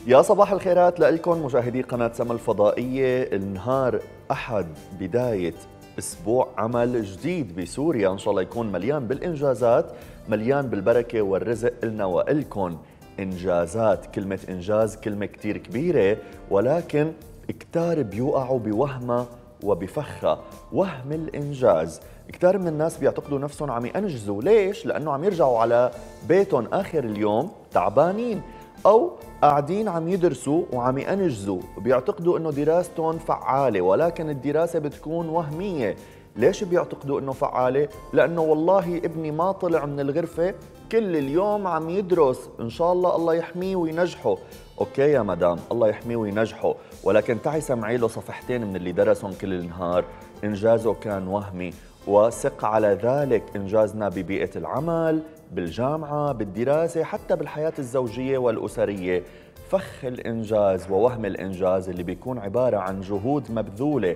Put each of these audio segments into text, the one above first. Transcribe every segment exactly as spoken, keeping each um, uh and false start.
يا صباح الخيرات لكم مشاهدي قناة سما الفضائية. النهار أحد بداية أسبوع عمل جديد بسوريا، إن شاء الله يكون مليان بالإنجازات، مليان بالبركة والرزق إلنا وإلكم. إنجازات، كلمة إنجاز كلمة كتير كبيرة، ولكن كتار بيوقعوا بوهمة وبفخة. وهم الإنجاز، كتار من الناس بيعتقدوا نفسهم عم ينجزوا. ليش؟ لأنه عم يرجعوا على بيتهم آخر اليوم تعبانين، أو قاعدين عم يدرسوا وعم ينجزوا، بيعتقدوا انه دراستهم فعالة، ولكن الدراسة بتكون وهمية. ليش بيعتقدوا انه فعالة؟ لانه والله ابني ما طلع من الغرفة، كل اليوم عم يدرس، ان شاء الله الله يحميه وينجحه. اوكي يا مدام، الله يحميه وينجحه، ولكن تعي سمعي له صفحتين من اللي درسهم كل النهار. انجازه كان وهمي، وثق على ذلك انجازنا ببيئة العمل، بالجامعة، بالدراسة، حتى بالحياة الزوجية والأسرية. فخ الإنجاز ووهم الإنجاز اللي بيكون عبارة عن جهود مبذولة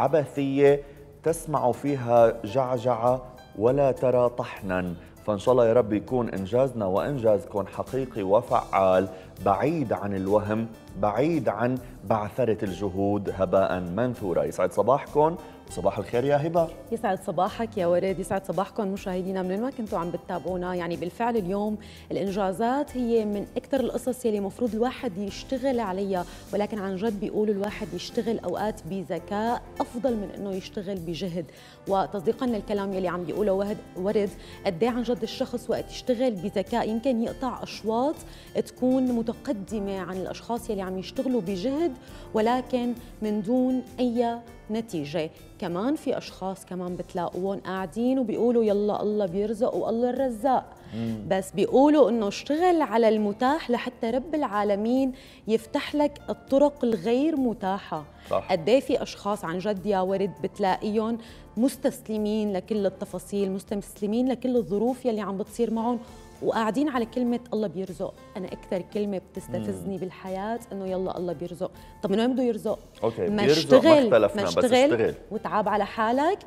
عبثية تسمع فيها جعجعة ولا ترى طحنا. فإن شاء الله يا رب يكون إنجازنا وإنجازكم حقيقي وفعال، بعيد عن الوهم، بعيد عن بعثرة الجهود هباء منثورا. يسعد صباحكم، صباح الخير يا هبة. يسعد صباحك يا ورد، يسعد صباحكم مشاهدينا من ما كنتوا عم بتتابعونا. يعني بالفعل اليوم الإنجازات هي من أكثر القصص يلي مفروض الواحد يشتغل عليها، ولكن عن جد بيقولوا الواحد يشتغل أوقات بذكاء أفضل من إنه يشتغل بجهد. وتصديقا للكلام يلي عم بيقوله ورد، قد إيه عن جد الشخص وقت يشتغل بذكاء يمكن يقطع أشواط تكون متقدمة عن الأشخاص يلي عم يشتغلوا بجهد ولكن من دون أي نتيجة. كمان في أشخاص كمان بتلاقوهم قاعدين وبيقولوا يلا الله بيرزق والله الرزاق، مم. بس بيقولوا إنه اشتغل على المتاح لحتى رب العالمين يفتح لك الطرق الغير متاحة. قد ايه في أشخاص عن جد يا ورد بتلاقيهم مستسلمين لكل التفاصيل، مستسلمين لكل الظروف يلي عم بتصير معهم، وقاعدين على كلمة الله بيرزق. أنا أكثر كلمة بتستفزني مم. بالحياة إنه يلا الله بيرزق. طب من وين بده يرزق؟ أوكي، ما بيرزق، اشتغل، ما اختلفنا، ما بس اشتغل اشتغل وتعب على حالك.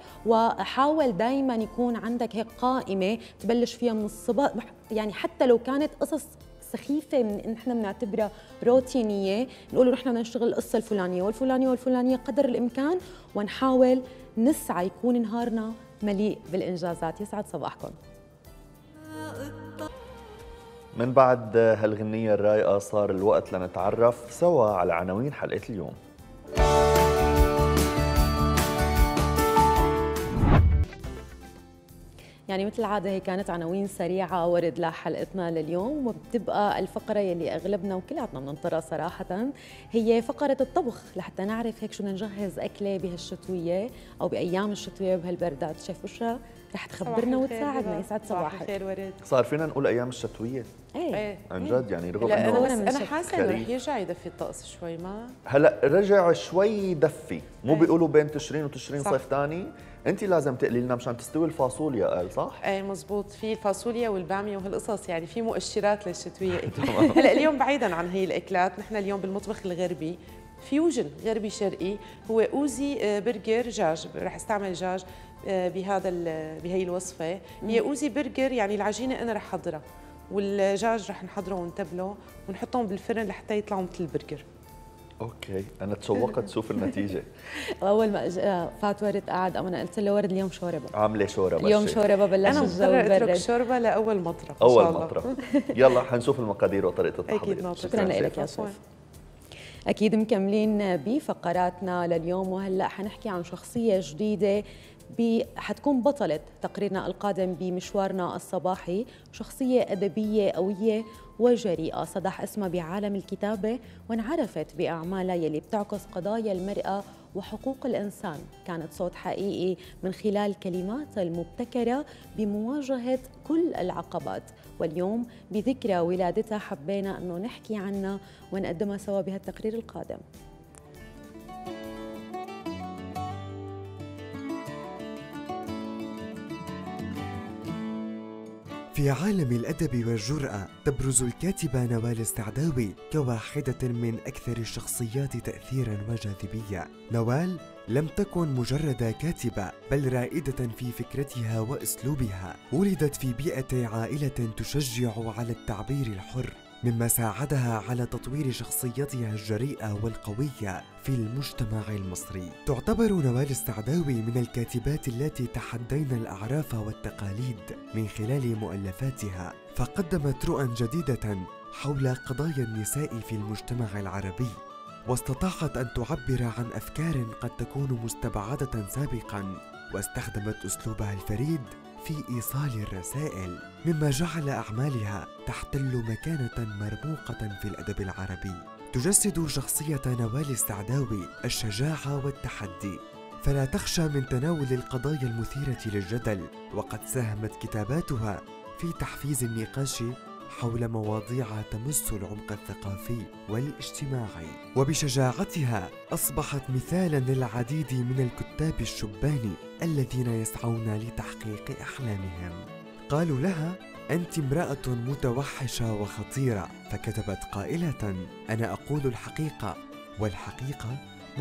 وحاول دايما يكون عندك هيك قائمة تبلش فيها من الصبح، يعني حتى لو كانت قصص سخيفة من نحن بنعتبرها روتينية، نقول نحن بدنا نشتغل القصة الفلانية والفلانية والفلانية قدر الإمكان، ونحاول نسعى يكون نهارنا مليء بالإنجازات. يسعد صباحكم. من بعد هالغنية الرايقة صار الوقت لنتعرف سوا على عناوين حلقة اليوم. يعني مثل العادة هي كانت عناوين سريعة ورد لحلقتنا لليوم، وبتبقى الفقرة يلي أغلبنا وكلاتنا بننطرها صراحة، هي فقرة الطبخ، لحتى نعرف هيك شو بدنا نجهز أكلة بهالشتوية أو بأيام الشتوية بهالبردات. شيف بشرى رح تخبرنا وتساعدنا. يسعد صباحك. صباح الخير ورد. صار فينا نقول أيام الشتوية؟ ايه عن جد، يعني رغم لا انه انا بس انا حاسه انه رح يرجع يدفي الطقس شوي. ما هلا رجع شوي دفي، مو بيقولوا بين تشرين وتشرين صيف ثاني. انت لازم تقلي لنا مشان تستوي الفاصوليا، قال صح؟ ايه مزبوط، في الفاصوليا والباميه وهالقصص، يعني في مؤشرات للشتويه. هلا اليوم بعيدا عن هي الاكلات، نحن اليوم بالمطبخ الغربي فيوجن غربي شرقي، هو اوزي برجر دجاج. رح استعمل دجاج بهذا بهي الوصفه. هي اوزي برجر، يعني العجينه انا رح احضرها والدجاج رح نحضره ونتبله ونحطهم بالفرن لحتى يطلعوا مثل البرجر. اوكي، انا تشوقت شوف النتيجه. اول ما فات ورد قاعد، اما انا قلت له ورد اليوم شوربه، عامله شوربه اليوم شوربه، بلش الجو برد. اترك شوربه لاول مطرح ان شاء الله. اول مطرح. يلا حنشوف المقادير وطريقه التحضير. شكرا لك يا شيف. اكيد مكملين بفقراتنا لليوم، وهلا حنحكي عن شخصيه جديده حتكون بطلة تقريرنا القادم بمشوارنا الصباحي. شخصية أدبية قوية وجريئة، صدح اسمها بعالم الكتابة وانعرفت بأعمالها يلي بتعكس قضايا المرأة وحقوق الإنسان. كانت صوت حقيقي من خلال كلماتها المبتكرة بمواجهة كل العقبات. واليوم بذكرى ولادتها حبينا أنه نحكي عنها ونقدمها سوا بهالتقرير القادم. في عالم الأدب والجرأة تبرز الكاتبة نوال السعداوي كواحدة من أكثر الشخصيات تأثيراً وجاذبية. نوال لم تكن مجرد كاتبة، بل رائدة في فكرتها وأسلوبها. ولدت في بيئة عائلة تشجع على التعبير الحر، مما ساعدها على تطوير شخصيتها الجريئة والقوية في المجتمع المصري. تعتبر نوال السعداوي من الكاتبات التي تحدين الأعراف والتقاليد من خلال مؤلفاتها، فقدمت رؤى جديدة حول قضايا النساء في المجتمع العربي، واستطاعت أن تعبر عن أفكار قد تكون مستبعدة سابقاً، واستخدمت أسلوبها الفريد في إيصال الرسائل، مما جعل أعمالها تحتل مكانة مرموقة في الأدب العربي. تجسد شخصية نوال السعداوي الشجاعة والتحدي، فلا تخشى من تناول القضايا المثيرة للجدل، وقد ساهمت كتاباتها في تحفيز النقاش حول مواضيع تمس العمق الثقافي والاجتماعي. وبشجاعتها أصبحت مثالاً للعديد من الكتاب الشبان الذين يسعون لتحقيق أحلامهم. قالوا لها: أنت امرأة متوحشة وخطيرة، فكتبت قائلة: أنا أقول الحقيقة، والحقيقة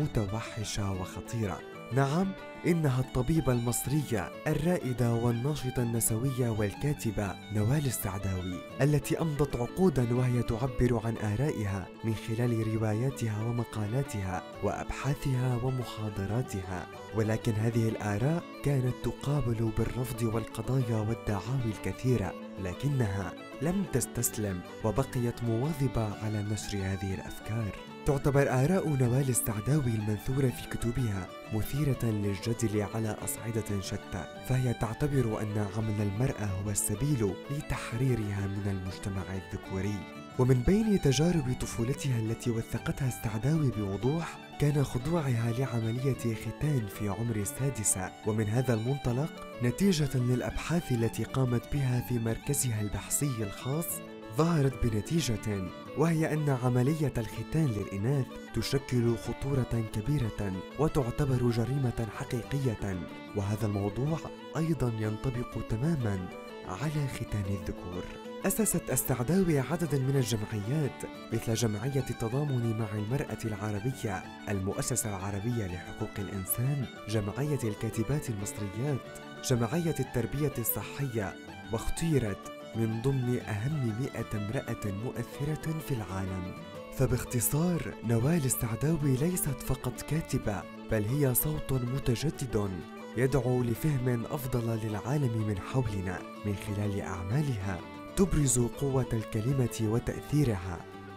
متوحشة وخطيرة. نعم، إنها الطبيبة المصرية الرائدة والناشطة النسوية والكاتبة نوال السعداوي، التي أمضت عقوداً وهي تعبر عن آرائها من خلال رواياتها ومقالاتها وأبحاثها ومحاضراتها، ولكن هذه الآراء كانت تقابل بالرفض والقضايا والدعاوي الكثيرة، لكنها لم تستسلم وبقيت مواظبة على نشر هذه الأفكار. تعتبر آراء نوال السعداوي المنثورة في كتبها مثيرة للجدل على أصعدة شتى، فهي تعتبر أن عمل المرأة هو السبيل لتحريرها من المجتمع الذكوري. ومن بين تجارب طفولتها التي وثقتها السعداوي بوضوح كان خضوعها لعملية ختان في عمر السادسة، ومن هذا المنطلق نتيجة للأبحاث التي قامت بها في مركزها البحثي الخاص ظهرت بنتيجة، وهي أن عملية الختان للإناث تشكل خطورة كبيرة وتعتبر جريمة حقيقية، وهذا الموضوع أيضا ينطبق تماما على ختان الذكور. أسست السعداوي عددا من الجمعيات مثل جمعية التضامن مع المرأة العربية، المؤسسة العربية لحقوق الإنسان، جمعية الكاتبات المصريات، جمعية التربية الصحية، واختيرت من ضمن أهم مئة امرأة مؤثرة في العالم. فباختصار، نوال السعداوي ليست فقط كاتبة، بل هي صوت متجدد يدعو لفهم أفضل للعالم من حولنا من خلال أعمالها تبرز قوة الكلمة وتأثيرها،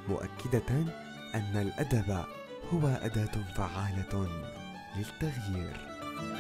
مؤكدة أن الأدب هو أداة فعالة للتغيير.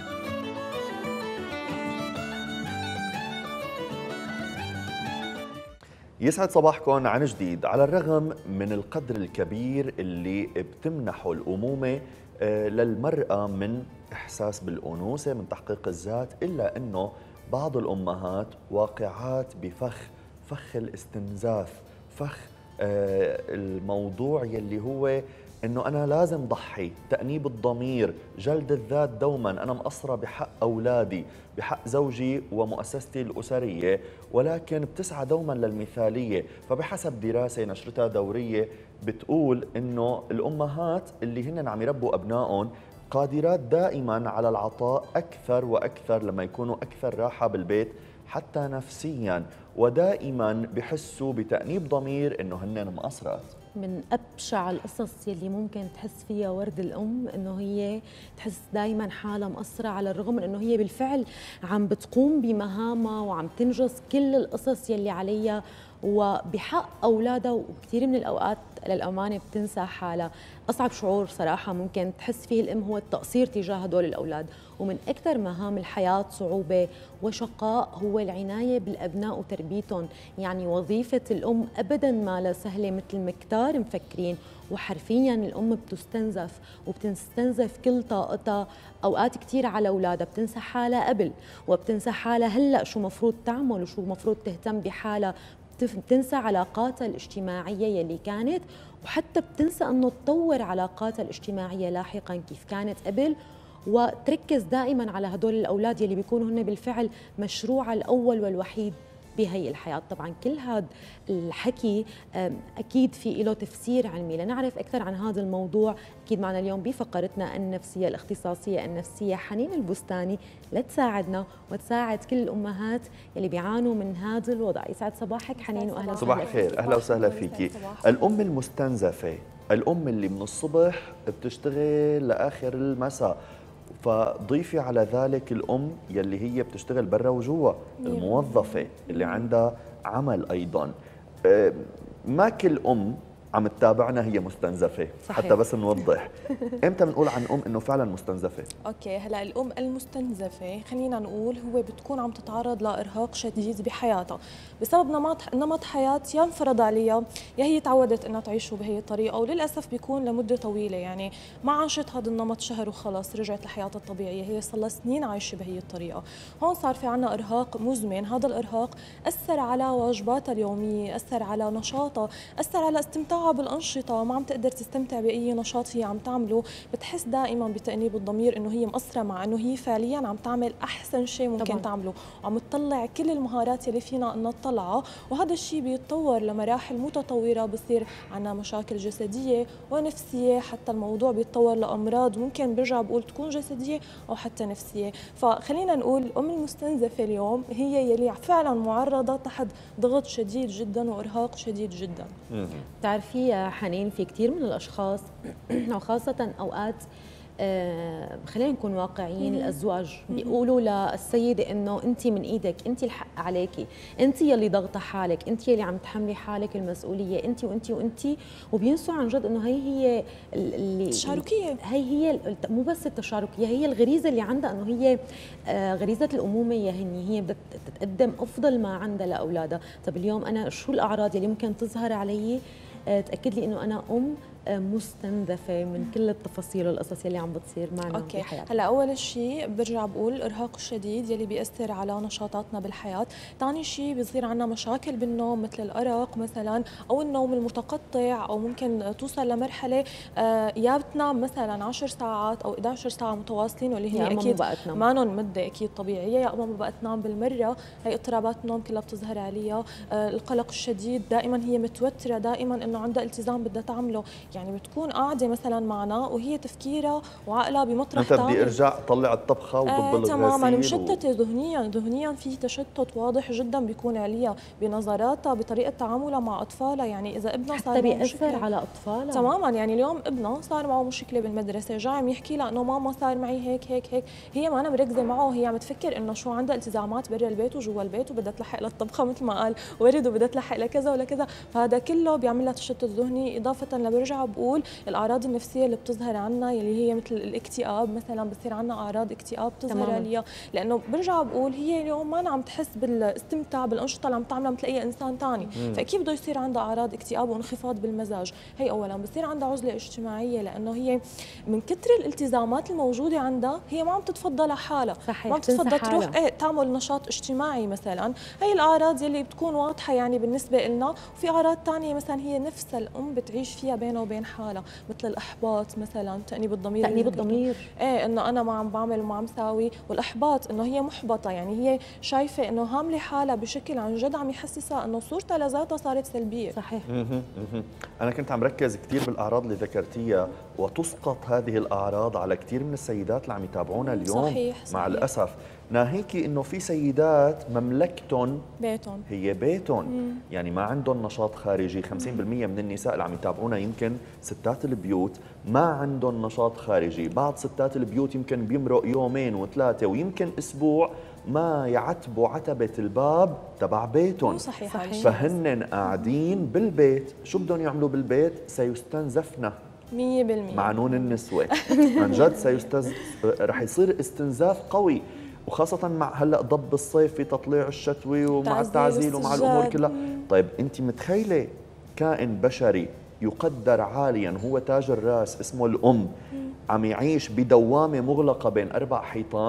يسعد صباحكم عن جديد. على الرغم من القدر الكبير اللي بتمنحه الأمومة للمرأة من إحساس بالأنوثة، من تحقيق الذات، إلا أنه بعض الأمهات واقعات بفخ فخ الاستنزاف، فخ الموضوع يلي هو انه انا لازم ضحي، تأنيب الضمير، جلد الذات دوما، انا مقصرة بحق اولادي، بحق زوجي ومؤسستي الاسرية، ولكن بتسعى دوما للمثالية. فبحسب دراسة نشرتها دورية بتقول انه الامهات اللي هن عم يربوا ابنائهم قادرات دائما على العطاء اكثر واكثر لما يكونوا اكثر راحة بالبيت حتى نفسيا، ودائما بحسوا بتأنيب ضمير انه هن مقصرات. من أبشع القصص يلي ممكن تحس فيها ورد الأم إنه هي تحس دايما حالها مقصرة، على الرغم من إنه هي بالفعل عم بتقوم بمهامها وعم تنجز كل القصص يلي عليها وبحق أولادها، وكثير من الأوقات للأمانة بتنسى حالها. أصعب شعور صراحة ممكن تحس فيه الأم هو التقصير تجاه هدول الأولاد، ومن أكثر مهام الحياة صعوبة وشقاء هو العناية بالأبناء وتربيتهم. يعني وظيفة الأم أبداً ما لا سهلة مثل ما كتار مفكرين، وحرفياً الأم بتستنزف وبتستنزف كل طاقتها أوقات كتير على أولادها، بتنسى حالها قبل وبتنسى حالها هلأ شو مفروض تعمل وشو مفروض تهتم بحالها، بتنسى علاقاتها الاجتماعية يلي كانت، وحتى بتنسى أنه تطور علاقاتها الاجتماعية لاحقاً كيف كانت قبل، وتركز دائماً على هدول الأولاد يلي بيكونوا هن بالفعل مشروعها الأول والوحيد بهي الحياة. طبعا كل هذا الحكي أكيد في له تفسير علمي. لنعرف أكثر عن هذا الموضوع أكيد معنا اليوم بفقرتنا النفسية الاختصاصية النفسية حنين البستاني لتساعدنا وتساعد كل الأمهات اللي بيعانوا من هذا الوضع. يسعد صباحك حنين وأهلا وسهلا. صباح الخير، أهلا وسهلا فيكي. الأم المستنزفة، الأم اللي من الصبح بتشتغل لآخر المساء، فضيفي على ذلك الأم يلي هي بتشتغل برا وجوا، الموظفة اللي عندها عمل أيضا. ما كل أم عم تتابعنا هي مستنزفة. صحيح. حتى بس نوضح امتى بنقول عن ام انه فعلا مستنزفه؟ اوكي، هلا الام المستنزفه خلينا نقول هو بتكون عم تتعرض لارهاق شديد بحياتها بسبب نمط نمط حياه يا انفرض عليها يا هي تعودت انها تعيشه بهي الطريقه، وللاسف بيكون لمده طويله، يعني ما عاشت هذا النمط شهر وخلص رجعت لحياتها الطبيعيه، هي صار لها سنين عايشه بهي الطريقه. هون صار في عنا ارهاق مزمن، هذا الارهاق اثر على واجباتها اليوميه، اثر على نشاطها، اثر على استمتاعها بالانشطه، ما عم تقدر تستمتع باي نشاط هي عم تعمله، بتحس دائما بتأنيب الضمير انه هي مقصره مع انه هي فعليا عم تعمل احسن شيء ممكن طبعاً. تعمله، وعم تطلع كل المهارات اللي فينا ان نطلعها، وهذا الشيء بيتطور لمراحل متطوره، بصير عندنا مشاكل جسديه ونفسيه، حتى الموضوع بيتطور لامراض ممكن برجع بقول تكون جسديه او حتى نفسيه. فخلينا نقول الام المستنزفه اليوم هي يلي فعلا معرضه تحت ضغط شديد جدا وارهاق شديد جدا. بتعرفي يا حنين في كثير من الاشخاص وخاصه اوقات آه خلينا نكون واقعيين، الازواج بيقولوا للسيده انه انت من ايدك، انت الحق عليكي، انت يلي ضغطه حالك، انت يلي عم تحملي حالك المسؤوليه، انت وانت وانت، وبينسوا عن جد انه هي هي اللي التشاركيه، هي هي مو بس التشاركيه، هي الغريزه اللي عندها انه هي آه غريزه الامومه، يعني هي بدها تقدم افضل ما عندها لاولادها. طب اليوم انا شو الاعراض اللي ممكن تظهر علي تأكد لي انه انا ام مستنزفه من كل التفاصيل والقصص اللي عم بتصير معنا أوكي. بحياتنا؟ هلا اول شيء برجع بقول الارهاق الشديد يلي بيأثر على نشاطاتنا بالحياه، ثاني شيء بيصير عندنا مشاكل بالنوم مثل الارق مثلا او النوم المتقطع، او ممكن توصل لمرحله آه يا بتنام مثلا عشر ساعات او إحدى عشرة ساعه متواصلين، واللي هي اكيد ما نون مده اكيد طبيعيه، يا اما ما بقى تنام بالمره، هي اضطرابات النوم كلها بتظهر عليها، آه القلق الشديد، دائما هي متوتره، دائما انه عندها التزام بدها تعمله، يعني بتكون قاعده مثلا معنا وهي تفكيرها وعقلها بمطرح ثاني، انت بدي ارجع طلع الطبخه وضب آه الغسيل تماما مشتته و... ذهنيا ذهنيا في تشتت واضح جدا بيكون عليها بنظراتها، بطريقه تعاملها مع اطفالها، يعني اذا ابنها صار حتى بيأثر على اطفالها تماما، يعني اليوم ابنها صار معه مشكله بالمدرسه، جاي عم يحكي لها انه ماما صار معي هيك هيك هيك، هي ما أنا مركزه معه، هي عم تفكر انه شو عندها التزامات برا البيت وجوا البيت وبدها تلحق للطبخه مثل ما قال ورد، وبدها تلحق لكذا ولكذا، فهذا كله بيعمل لها تشتت ذهني، اضافه لبرجع بقول الاعراض النفسيه اللي بتظهر عنا يلي هي مثل الاكتئاب مثلا، بصير عنا اعراض اكتئاب تظهر عليها، لانه برجع بقول هي اليوم ما عم تحس بالاستمتاع بالانشطه اللي عم تعملها مثل اي انسان ثاني، فاكيد بده يصير عندها اعراض اكتئاب وانخفاض بالمزاج. هي اولا بصير عندها عزله اجتماعيه، لانه هي من كثر الالتزامات الموجوده عندها هي ما عم تتفضل حالها، صحيح. ما بتتفضل تروح ايه تعمل نشاط اجتماعي مثلا، هي الاعراض يلي بتكون واضحه يعني بالنسبه لنا. وفي اعراض ثانيه مثلا هي نفسها الام بتعيش فيها بينها وبين حالها، مثل الاحباط مثلا، تأنيب الضمير، تأنيب الضمير ايه انه انا ما عم بعمل وما عم ساوي، والاحباط انه هي محبطه، يعني هي شايفه انه هامله حالها بشكل عن جد عم يحسسها انه صورتها لذاتها صارت سلبيه. صحيح. انا كنت عم ركز كثير بالاعراض اللي ذكرتيها، وتسقط هذه الاعراض على كثير من السيدات اللي عم يتابعونا اليوم. صحيح. مع صحيح. الاسف ناهيكي انه في سيدات مملكتهم بيتهم، هي بيتهم، يعني ما عندهم نشاط خارجي. خمسين بالمئة من النساء اللي عم يتابعونا يمكن ستات البيوت ما عندهم نشاط خارجي، بعض ستات البيوت يمكن بيمرق يومين وثلاثه ويمكن اسبوع ما يعتبوا عتبه الباب تبع بيتهم. صحيح. صحيح. فهن قاعدين بالبيت، شو بدهم يعملوا بالبيت؟ سيستنزفنا مية بالمية مع نون النسوة. عن جد سيستز رح يصير استنزاف قوي، وخاصة مع هلا ضب الصيف في تطليع الشتوي ومع التعزيل ومع الأمور كلها. طيب أنت متخيلة كائن بشري يقدر عاليا هو تاج الراس اسمه الأم عم يعيش بدوامة مغلقة بين أربع حيطان،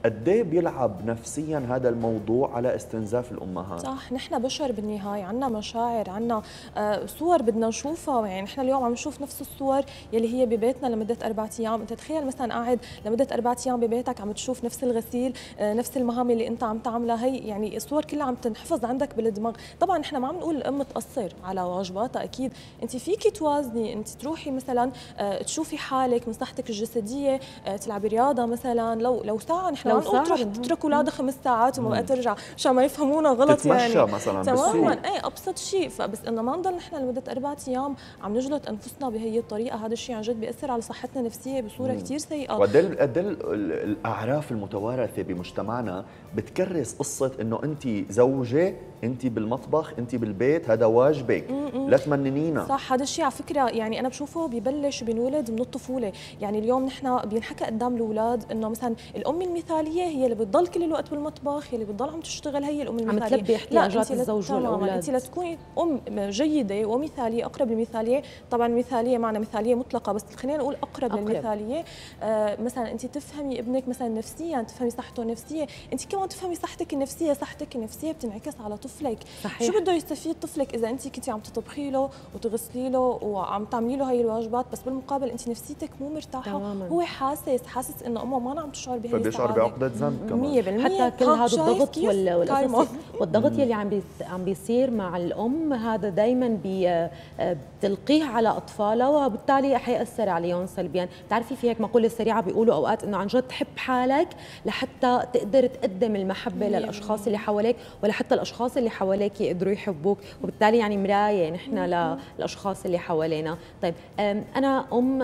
قد ايه بيلعب نفسيا هذا الموضوع على استنزاف الامهات؟ صح، نحن بشر بالنهايه، عندنا مشاعر، عندنا آه صور بدنا نشوفها، يعني نحن اليوم عم نشوف نفس الصور يلي هي ببيتنا لمده اربع ايام، انت تخيل مثلا قاعد لمده اربع ايام ببيتك عم تشوف نفس الغسيل، آه نفس المهام اللي انت عم تعملها، هي يعني الصور كلها عم تنحفظ عندك بالدماغ. طبعا نحن ما عم نقول الام تقصر على واجباتها، اكيد انت فيكي توازني، انت تروحي مثلا آه تشوفي حالك من صحتك الجسديه، آه تلعبي رياضه مثلا، لو لو ساعه، نحن لو ما نقول تروح تترك اولادها خمس ساعات وما بقى ترجع عشان ما يفهمونا غلط، تتمشى يعني مثلا تماما، اي ابسط شيء. فبس انه ما نضل نحن لمده اربع ايام عم نجلد انفسنا بهي الطريقه، هذا الشيء عن جد بياثر على صحتنا النفسيه بصوره كثير سيئه. وقد ايه قد ايه الاعراف المتوارثه بمجتمعنا بتكرس قصه انه انت زوجه، انت بالمطبخ، انت بالبيت، هذا واجبك، لا تمننينا. صح، هذا الشيء على فكره يعني انا بشوفه ببلش بنولد من الطفوله، يعني اليوم نحن بينحكى قدام الاولاد انه مثلا الام المثاليه هي اللي بتضل كل الوقت بالمطبخ، هي اللي بتضل عم تشتغل، هي الام المثاليه، عم تلبي احتياجات الزوج والاولاد. انت لتكوني ام جيده ومثاليه، اقرب للمثاليه، طبعا مثاليه معنا مثاليه مطلقه، بس خلينا نقول اقرب, أقرب. للمثاليه. آه مثلا انت تفهمي ابنك مثلا نفسيا، تفهمي صحته النفسيه، انت كمان تفهمي صحتك النفسيه، صحتك النفسيه بتنعكس على طفلك. صحيح. شو بده يستفيد طفلك اذا انت كنتي عم تطبخي له وتغسلي له وعم تعملي له هي الواجبات، بس بالمقابل انت نفسيتك مو مرتاحه، تماما. هو حاسس حاسس انه امه ما عم تشعر بهي السعاده، فبيشعر بعقده ذنب كمان مية بالمية. حتى كل هذا الضغط والقصص والضغط يلي عم عم بيصير مع الام، هذا دائما بي بتلقيه على اطفالها، وبالتالي حيأثر عليهم سلبيا. بتعرفي في هيك مقوله سريعه بيقولوا اوقات انه عن جد تحب حالك لحتى تقدر تقدم المحبه للاشخاص اللي حواليك، ولحتى الاشخاص اللي حواليك يقدروا يحبوك، وبالتالي يعني مرايه نحن للاشخاص اللي حوالينا. طيب انا ام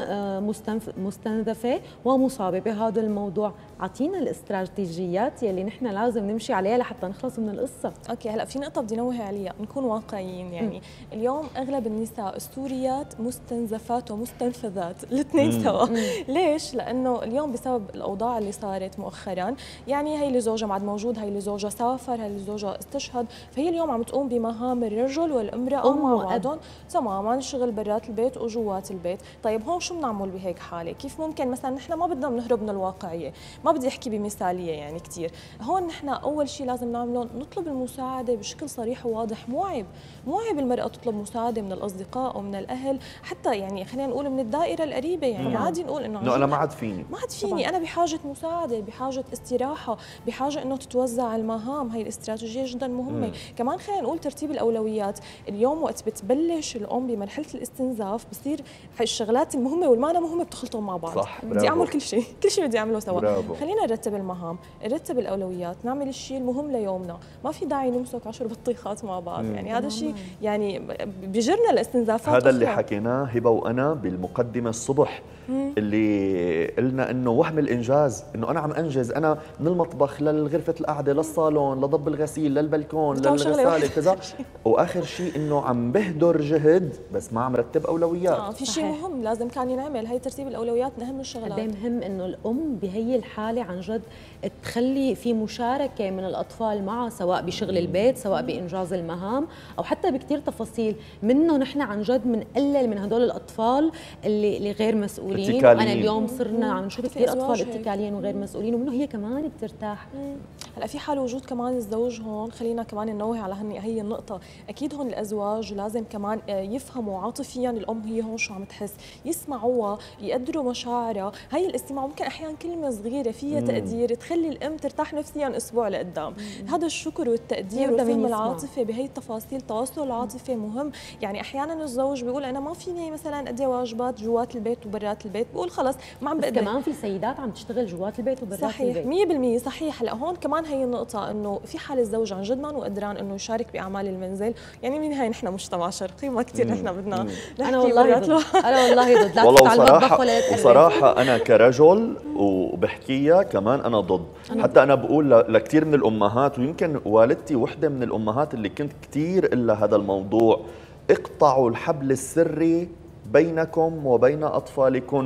مستنزفه ومصابه بهذا الموضوع، اعطينا الاستراتيجيات يلي نحن لازم نمشي عليها لحتى نخلص من القصه. اوكي، هلا في نقطه بدي نوه عليها، نكون واقعيين، يعني م. اليوم اغلب النساء السوريات مستنزفات ومستنفذات الاثنين سوا. ليش؟ لانه اليوم بسبب الاوضاع اللي صارت مؤخرا، يعني هي اللي زوجها ما عاد موجود، هي اللي زوجها سافر، هي اللي زوجها استشهد، فهي اليوم عم تقوم بمهام الرجل والامراه مع بعضهم تماما، شغل برات البيت وجوات البيت. طيب هون شو بنعمل بهيك حاله؟ كيف ممكن مثلا نحن ما بدنا نهرب من الواقعيه، ما بدي احكي بمثاليه يعني كثير، هون نحن اول شيء لازم نعمله نطلب المساعده بشكل صريح وواضح، مو عيب، مو عيب المراه تطلب مساعده من الاصدقاء ومن الاهل، حتى يعني خلينا نقول من الدائره القريبه، يعني عادي نقول انه انه انا ما عاد فيني ما عاد فيني، انا بحاجه مساعده، بحاجه استراحه، بحاجه انه تتوزع المهام، هي الاستراتيجيه جدا مهمه. مم. كمان خلينا نقول ترتيب الاولويات، اليوم وقت بتبلش الام بمرحله الاستنزاف بصير الشغلات المهمه والما مهمه بتخلطهم مع بعض، صح، بدي اعمل كل شيء، كل شيء بدي اعمله سوا. برافو. خلينا نرتب المهام، نرتب الاولويات، نعمل الشيء المهم ليومنا، ما في داعي نمسك عشر بطيخات مع بعض. مم. يعني هذا الشيء يعني بيجرنا الاستنزافات. هذا أخرى. اللي حكيناه هبه وانا بالمقدمه الصبح، مم. اللي قلنا انه وهم الانجاز، انه انا عم انجز، انا من المطبخ لغرفه القعده للصالون لضب الغسيل للبلكون للغساله كذا، واخر شيء انه عم بهدر جهد بس ما عم رتب اولويات. اه في شيء مهم لازم كان ينعمل، هي ترتيب الاولويات من اهم الشغلات. قد مهم انه الام بهي الحاله عن جد تخلي في مشاركه من الاطفال معها، سواء بشغل البيت، سواء بانجاز المهام، او حتى بكثير تفاصيل منه. نحن عن جد بنقلل من هدول الاطفال اللي اللي غير مسؤولين، وانا اليوم صرنا عم نشوف كثير اطفال اتكاليين وغير مسؤولين، ومنه هي كمان بترتاح. هلا في حال وجود كمان الزوج هون، خلينا كمان ننوه على هي النقطه، اكيد هون الازواج لازم كمان يفهموا عاطفيا الام هي هون شو عم تحس، يسمعوها، يقدروا مشاعرها. هي الاستماع ممكن احيانا كلمه صغيره فيها تقدير تخلي الام ترتاح نفسيا اسبوع لقدام. هذا الشكر والتقدير والفهم العاطفي بهي التفاصيل، التواصل العاطفي مهم. يعني احيانا الزوج بيقول انا ما فيني مثلا ادي واجبات جوات البيت وبرات البيت، بقول خلص ما عم بقدر. كمان في سيدات عم تشتغل جوات البيت وبرات صحيح البيت. صحيح مية بالمية صحيح. هلا هون كمان هي النقطه، انه في حال الزوج عن جد ما انه قدران انه يشارك باعمال المنزل، يعني من هي نحن مجتمع شرقي ما كثير نحن بدنا انا والله ضد. انا والله ضد، لا والله تفتح المطبخ ولا تقلب. وصراحه انا كرجل وبحكيها كمان انا ضد. حتى انا بقول لكثير من الامهات، ويمكن والدتي وحده من الامهات اللي كنت كثير الا هذا الموضوع، اقطعوا الحبل السري بينكم وبين اطفالكم.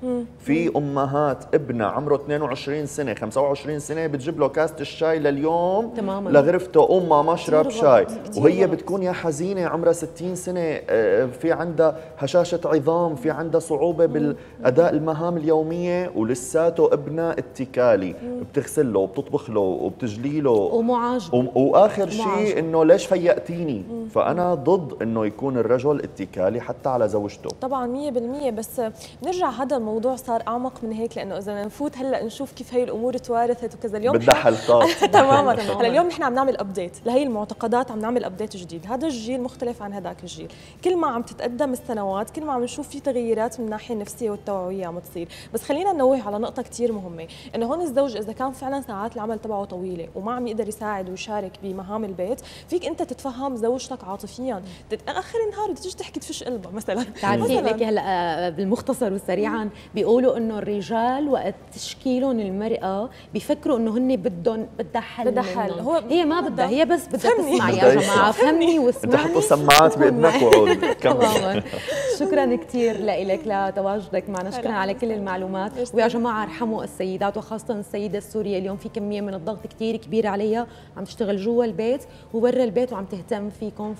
في امهات ابنها عمره اثنين وعشرين سنه خمسة وعشرين سنه بتجيب له كاسه الشاي لليوم تماما لغرفته، قوم ماما اشرب شاي، وهي غلط. بتكون يا حزينه عمرها ستين سنه، في عندها هشاشه عظام، في عندها صعوبه بالاداء المهام اليوميه، ولساته ابنها اتكالي، بتغسل له وبتطبخ له وبتجلي له ومو عاجبه، واخر شيء انه ليش فيقتيني. فانا ضد انه يكون الرجل اتكالي حتى على زوجته. طبعا مية بالمية، بس نرجع هذا الموضوع صار اعمق من هيك، لانه اذا نفوت هلا نشوف كيف هي الامور توارثت وكذا. اليوم بدها حلقات تماما. هلا اليوم نحن عم نعمل ابديت لهي المعتقدات، عم نعمل ابديت جديد. هذا الجيل مختلف عن هذاك الجيل، كل ما عم تتقدم السنوات كل ما عم نشوف في تغيرات من الناحيه النفسيه والتوعويه عم تصير. بس خلينا ننوه على نقطه كثير مهمه، انه هون الزوج اذا كان فعلا ساعات العمل تبعه طويله وما عم يقدر يساعد ويشارك بمهام البيت، فيك انت تتفهم زوجتك عاطفيا، اخر النهار بدك تيجي تحكي تفش قلبها مثلا. بتعرفي لك هلا بالمختصر وسريعا بيقولوا انه الرجال وقت تشكيلهم المراه بيفكروا انه هن بدهم بدها حل بدها حل، هو هي ما بدها، هي بس بدها فهمني. تسمع يا جماعه، فهمني واسمعني. بدها تحطوا سماعات باذنك وعود. تماما. شكرا كثير لك لتواجدك معنا، شكرا على كل المعلومات. ويا جماعه ارحموا السيدات، وخاصه السيده السوريه، اليوم في كميه من الضغط كثير كبيره عليها، عم تشتغل جوا البيت وبرا البيت وعم تهتم فيكم.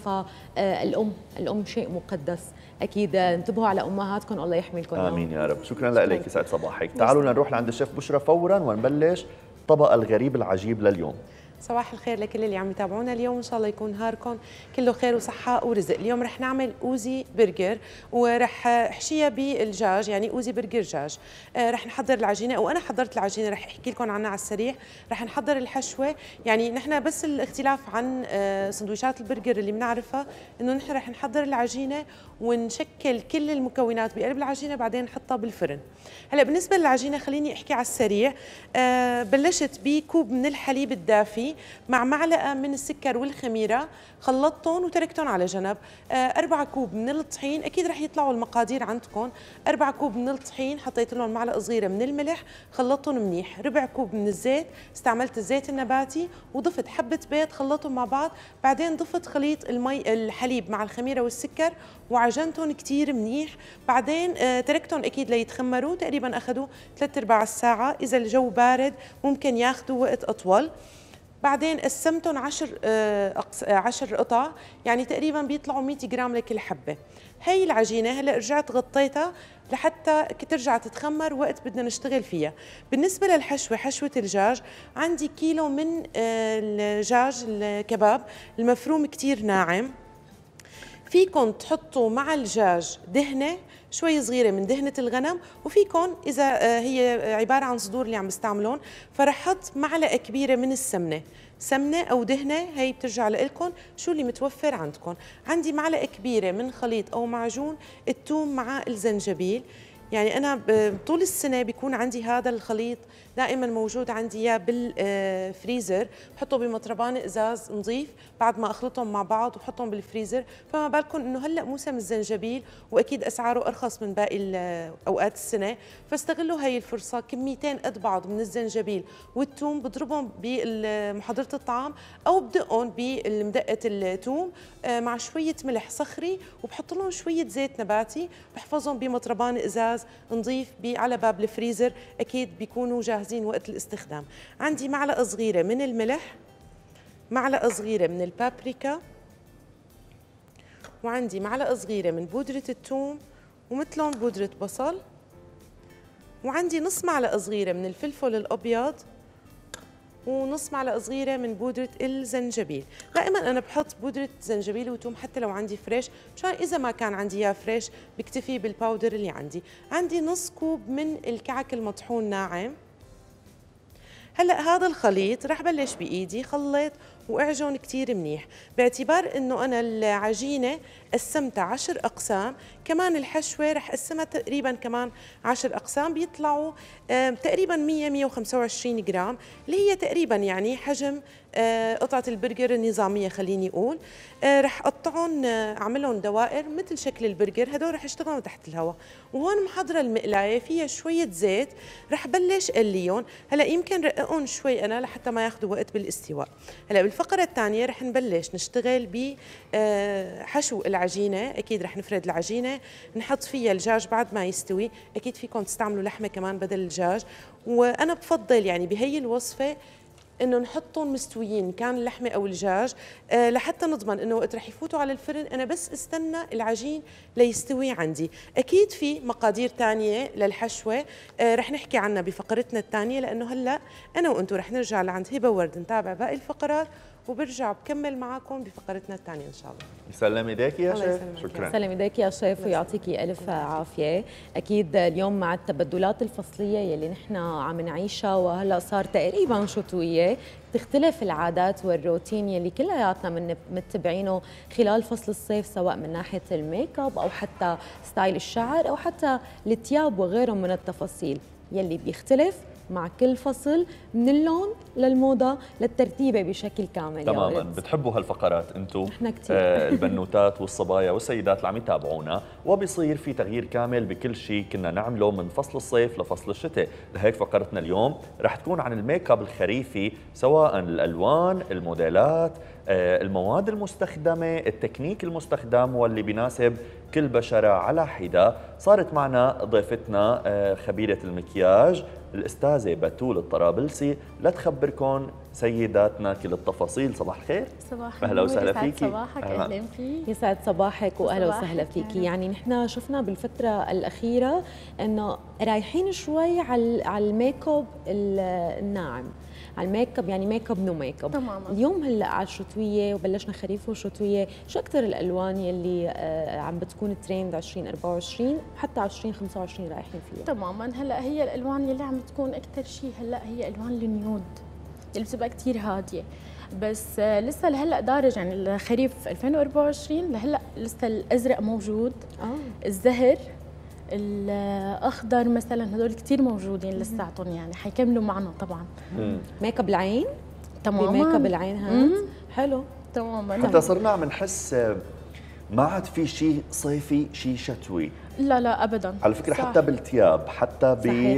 فالام الام شيء مقدس اكيد. انتبهوا على امهاتكم، الله يحميكم. امين يا رب. شكرا لك، يسعد صباحك. تعالوا نروح لعند الشيف بشرى فورا ونبلش طبق الغريب العجيب لليوم. صباح الخير لكل اللي عم يتابعونا اليوم، ان شاء الله يكون نهاركم كله خير وصحه ورزق. اليوم رح نعمل اوزي برجر ورح احشيها بالدجاج، يعني اوزي برجر دجاج. رح نحضر العجينه، او انا حضرت العجينه رح احكي لكم عنها على السريع. رح نحضر الحشوه، يعني نحن بس الاختلاف عن سندويشات البرجر اللي بنعرفها انه نحن رح نحضر العجينه ونشكل كل المكونات بقلب العجينه بعدين نحطها بالفرن. هلا بالنسبه للعجينه خليني احكي على السريع. بلشت بكوب من الحليب الدافي مع معلقه من السكر والخميره، خلطتهم وتركتهم على جنب. أربعة كوب من الطحين، أكيد رح يطلعوا المقادير عندكم. أربعة كوب من الطحين، حطيت لهم معلقة صغيرة من الملح، خلطتهم منيح. ربع كوب من الزيت، استعملت الزيت النباتي، وضفت حبة بيض خلطهم مع بعض. بعدين ضفت خليط المي الحليب مع الخميرة والسكر وعجنتهم كتير منيح. بعدين تركتهم أكيد ليتخمروا، تقريبا أخذوا ثلاث أرباع الساعة. إذا الجو بارد ممكن ياخذوا وقت أطول. بعدين قسمتهم عشر عشر قطع، يعني تقريبا بيطلعوا مية جرام لكل حبه. هي العجينه هلا رجعت غطيتها لحتى ترجع تتخمر وقت بدنا نشتغل فيها. بالنسبه للحشوه، حشوه الدجاج عندي كيلو من الدجاج الكباب المفروم كتير ناعم. فيكم تحطوا مع الدجاج دهنه شوي صغيره من دهنه الغنم، وفيكم اذا هي عباره عن صدور اللي عم بستعملون فرح احط معلقه كبيره من السمنه، سمنه او دهنه هي بترجع لكم شو اللي متوفر عندكم. عندي معلقه كبيره من خليط او معجون الثوم مع الزنجبيل، يعني انا طول السنه بيكون عندي هذا الخليط دائما موجود عندي اياه بالفريزر، بحطه بمطربان ازاز نظيف بعد ما اخلطهم مع بعض وبحطهم بالفريزر. فما بالكم انه هلا موسم الزنجبيل واكيد اسعاره ارخص من باقي اوقات السنه، فاستغلوا هي الفرصه. كميتين قد بعض من الزنجبيل والثوم بضربهم بمحضره الطعام او بدقهم بمدقه الثوم مع شويه ملح صخري، وبحط لهم شويه زيت نباتي، بحفظهم بمطربان ازاز نظيف على باب الفريزر، اكيد بيكونوا جاهزين وقت الاستخدام. عندي معلقه صغيره من الملح، معلقه صغيره من البابريكا، وعندي معلقه صغيره من بودره الثوم ومثلهم بودره بصل، وعندي نص معلقه صغيره من الفلفل الابيض، ونص معلقه صغيره من بودره الزنجبيل. دائما انا بحط بودره زنجبيل وثوم حتى لو عندي فريش، مشان اذا ما كان عندي اياه فريش بكتفي بالباودر اللي عندي. عندي نص كوب من الكعك المطحون ناعم. هلا هذا الخليط رح بلش بايدي خلط واعجن كتير منيح، باعتبار انه انا العجينه قسمتها عشر اقسام، كمان الحشوه رح اقسمها تقريبا كمان عشر اقسام، بيطلعوا آه تقريبا مية مية وخمسة وعشرين جرام، اللي هي تقريبا يعني حجم آه قطعه البرجر النظاميه خليني اقول. آه رح اقطعهم آه اعملهم دوائر مثل شكل البرجر، هدول رح اشتغلوا تحت الهواء. وهون محضره المقلايه فيها شويه زيت، رح بلش قليهم. هلا يمكن رققهم شوي انا لحتى ما ياخذوا وقت بالاستواء. هلا بالفقرة الثانية رح نبلش نشتغل بحشو العجينة. أكيد رح نفرد العجينة، نحط فيها الدجاج بعد ما يستوي. أكيد فيكم تستعملوا لحمة كمان بدل الدجاج، وأنا بفضل يعني بهي الوصفة انه نحطهم مستويين كان اللحمه او الدجاج، أه لحتى نضمن انه وقت رح يفوتوا على الفرن انا بس استنى العجين ليستوي عندي. اكيد في مقادير ثانيه للحشوه أه رح نحكي عنها بفقرتنا الثانيه، لانه هلا انا وانتم رح نرجع لعند هبه ورد نتابع باقي الفقرات، وبرجع بكمل معكم بفقرتنا الثانيه ان شاء الله. يسلم ايديك يا شيف. شكرا. يسلم ايديك يا شيف ويعطيكي الف عافيه. اكيد اليوم مع التبدلات الفصليه يلي نحن عم نعيشها وهلا صار تقريبا شتويه، تختلف العادات والروتين يلي كلياتنا متبعينه خلال فصل الصيف، سواء من ناحيه الميك اب او حتى ستايل الشعر او حتى الثياب وغيرهم من التفاصيل يلي بيختلف مع كل فصل، من اللون للموضه للترتيبه بشكل كامل. تماما. بتحبوا هالفقرات انتم نحن كثير آه البنوتات والصبايا والسيدات اللي عم يتابعونا، وبيصير في تغيير كامل بكل شيء كنا نعمله من فصل الصيف لفصل الشتاء. لهيك فقرتنا اليوم رح تكون عن الميك اب الخريفي، سواء الالوان، الموديلات، آه المواد المستخدمه، التكنيك المستخدم واللي بيناسب كل بشره على حده. صارت معنا ضيفتنا آه خبيره المكياج الأستاذة بتول الطرابلسي لتخبركم سيداتنا كل التفاصيل. صباح الخير. صباح أهلا وسهلا فيكي. يسعد صباحك. أهلا فيك. يسعد صباحك وأهلا وسهلا فيكي. يعني نحن شفنا بالفترة الأخيرة إنه رايحين شوي على على الميك اب الناعم، على الميك اب يعني ميك اب نو ميك اب. تماما. اليوم هلا على الشتويه وبلشنا خريف وشتويه، شو اكثر الالوان يلي آه عم بتكون تريند ألفين وأربعة وعشرين حتى ألفين وخمسة وعشرين رايحين فيها؟ تماما. هلا هي الالوان يلي عم بتكون اكثر شيء هلا هي الوان النيود اللي بتبقى كثير هاديه، بس آه لسه لهلا دارج يعني الخريف ألفين وأربعة وعشرين لهلا لسه الازرق موجود، اه الزهر، الاخضر مثلا، هدول كثير موجودين لساتهم، يعني حيكملوا معنا طبعا. ميك اب العين تماما. ميك اب العين هاد حلو تماما. حتى صرنا عم نحس ما عاد في شيء صيفي شيء شتوي. لا لا ابدا على فكره. صح. حتى بالثياب، حتى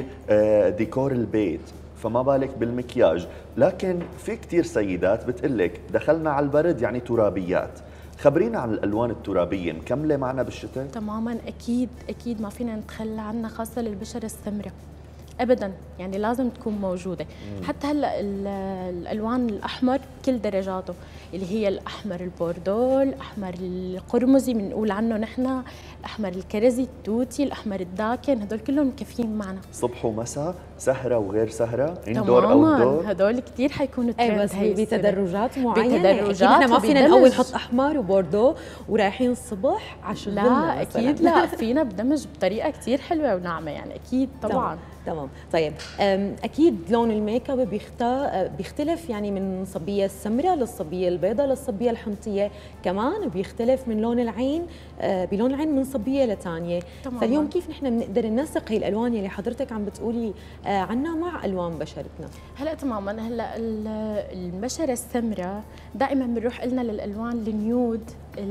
بديكور البيت، فما بالك بالمكياج. لكن في كثير سيدات بتقلك دخلنا على البرد يعني ترابيات. خبرينا عن الالوان الترابيه، مكمله معنا بالشتاء؟ تماما. اكيد اكيد ما فينا نتخلى عنها، خاصه للبشره السمراء ابدا، يعني لازم تكون موجوده. مم. حتى هلا الالوان الاحمر كل درجاته، اللي هي الاحمر البوردو، الاحمر القرمزي بنقول عنه نحن، الاحمر الكرزي، التوتي، الاحمر الداكن، هدول كلهم مكفيين معنا صبح ومساء، سهره وغير سهره، اندور او دور. هدول كثير حيكونوا ترند. اي بس بتدرجات معينه، بتدرجات. احنا ما فينا نقول نحط احمر وبوردو ورايحين الصبح على شغلنا. لا اكيد لا، فينا بدمج بطريقه كثير حلوه وناعمه، يعني اكيد طبعا. تمام. طيب اكيد لون الميك اب بيختلف يعني من صبيه السمراء للصبيه البيضاء للصبيه الحنطيه، كمان بيختلف من لون العين بلون العين من صبيه لثانيه. فاليوم كيف نحن بنقدر ننسق هي الالوان اللي حضرتك عم بتقولي عنها مع الوان بشرتنا؟ هلا تماما. هلا البشره السمراء دائما بنروح لنا للالوان النيود،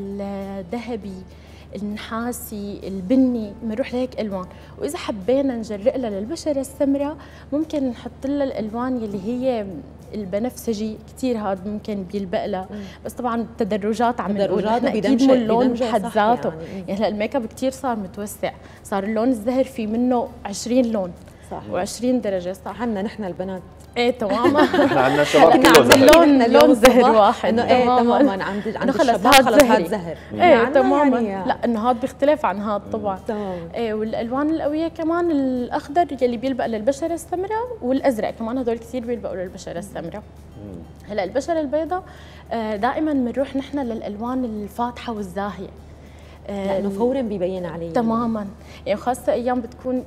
الذهبي، النحاسي، البني، بنروح لهيك الوان. واذا حبينا نجرئ لها للبشره السمراء ممكن نحط لها الالوان اللي هي البنفسجي، كثير هاد ممكن بيلبق لها، بس طبعا التدرجات عم نقول احنا اكيد مو اللون بحد ذاته. يعني, يعني هلا الميك اب كثير صار متوسع، صار اللون الزهر في منه عشرين لون. صح. و20 درجه. صح. عنا نحن البنات ايه تماما. احنا عندنا شباب كله زهر. اللون لون زهر واحد. انه ايه تماما عند عند الشباب خلص هاد زهر. ايه تماما. يعني لا انه هاد بيختلف عن هاد طبعا. تمام. ايه والالوان القويه كمان الاخضر يلي بيلبق للبشره السمراء، والازرق كمان هدول كثير بيلبقوا للبشره السمراء. هلا البشره البيضاء دائما بنروح نحن للالوان الفاتحه والزاهيه، لانه فورا بيبين عليه. تماما. يعني خاصه ايام بتكون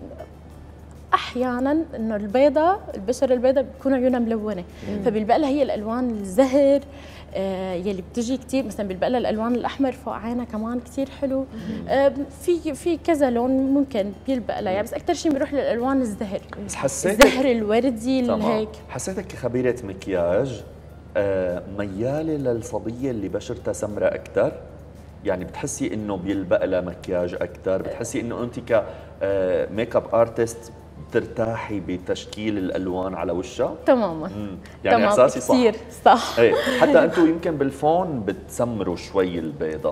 احيانا انه البيضه، البشره البيضاء بتكون عيونها ملونه، فبيلبق لها هي الالوان الزهر آه يلي بتجي كثير، مثلا بيلبق لها الالوان الاحمر فوق عينها كمان كثير حلو. آه في في كذا لون ممكن بيلبق لها، يعني بس اكثر شيء بنروح للالوان الزهر. بس حسيتك الزهر الوردي هيك. حسيتك كخبيره مكياج آه مياله للصبيه اللي بشرتها سمراء اكثر؟ يعني بتحسي انه بيلبق لها مكياج اكثر؟ بتحسي انه انت ك ميك اب ارتست بترتاحي بتشكيل الالوان على وشها؟ تماما. مم. يعني تمام. احساسي صح كثير صح. ايه حتى انتم يمكن بالفون بتسمروا شوي البيضه.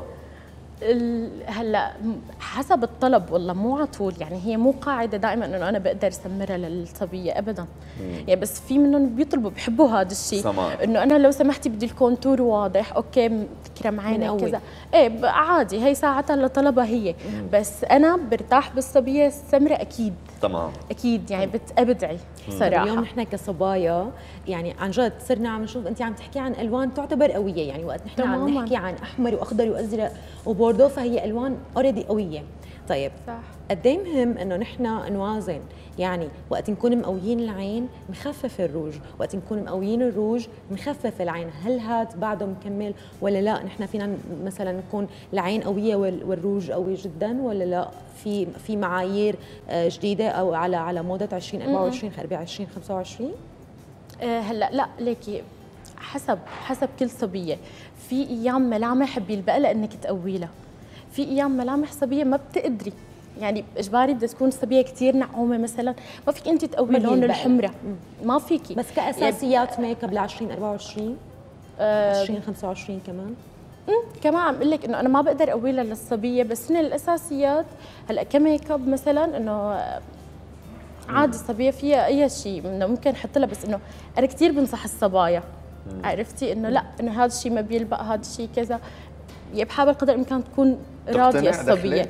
هلا حسب الطلب والله، مو على طول، يعني هي مو قاعده دائما انه انا بقدر اسمرها للصبيه ابدا. مم. يعني بس في منهم بيطلبوا بيحبوا هذا الشيء، انه انا لو سمحتي بدي الكونتور واضح، اوكي كرم عيني كذا، ايه عادي، هي ساعتها لطلبها هي. مم. بس انا برتاح بالصبيه السمراء اكيد. تمام اكيد يعني بتابدعي صراحه. اليوم نحن كصبايا يعني عن جد صرنا عم نشوف، انت عم تحكي عن الوان تعتبر قويه، يعني وقت نحن عم نحكي عن احمر واخضر وازرق وبوردو فهي الوان اوريدي قويه. طيب صح، قد ايه مهم انه نحن نوازن، يعني وقت نكون مقويين العين نخفف الروج، وقت نكون مقويين الروج نخفف العين، هل هاد بعده مكمل ولا لا؟ نحن فينا مثلا نكون العين قويه والروج قوي جدا ولا لا؟ في في معايير جديده او على على موضه عشرين أربعة وعشرين خربي عشرين خمسة وعشرين؟ أه هلا لا ليكي حسب حسب كل صبيه، في ايام ملامح بيلبق لها انك تقوي في ايام ملامح صبيه ما بتقدري، يعني اجباري بدها تكون صبيه كثير نعومه مثلا، ما فيك انت تقوي لون الحمره، ما فيكي. بس كاساسيات يعني ميك اب ل عشرين أربعة وعشرين أه عشرين خمسة وعشرين كمان امم كمان عم اقول لك انه انا ما بقدر اقوي لها للصبيه، بس هن الاساسيات هلا كميك اب مثلا انه عادي الصبيه فيها اي شيء انه ممكن احط لها، بس انه انا كثير بنصح الصبايا، عرفتي انه لا انه هذا الشيء ما بيلبق، هذا الشيء كذا، يعني بحاول قدر الامكان تكون راضيه الصبيه.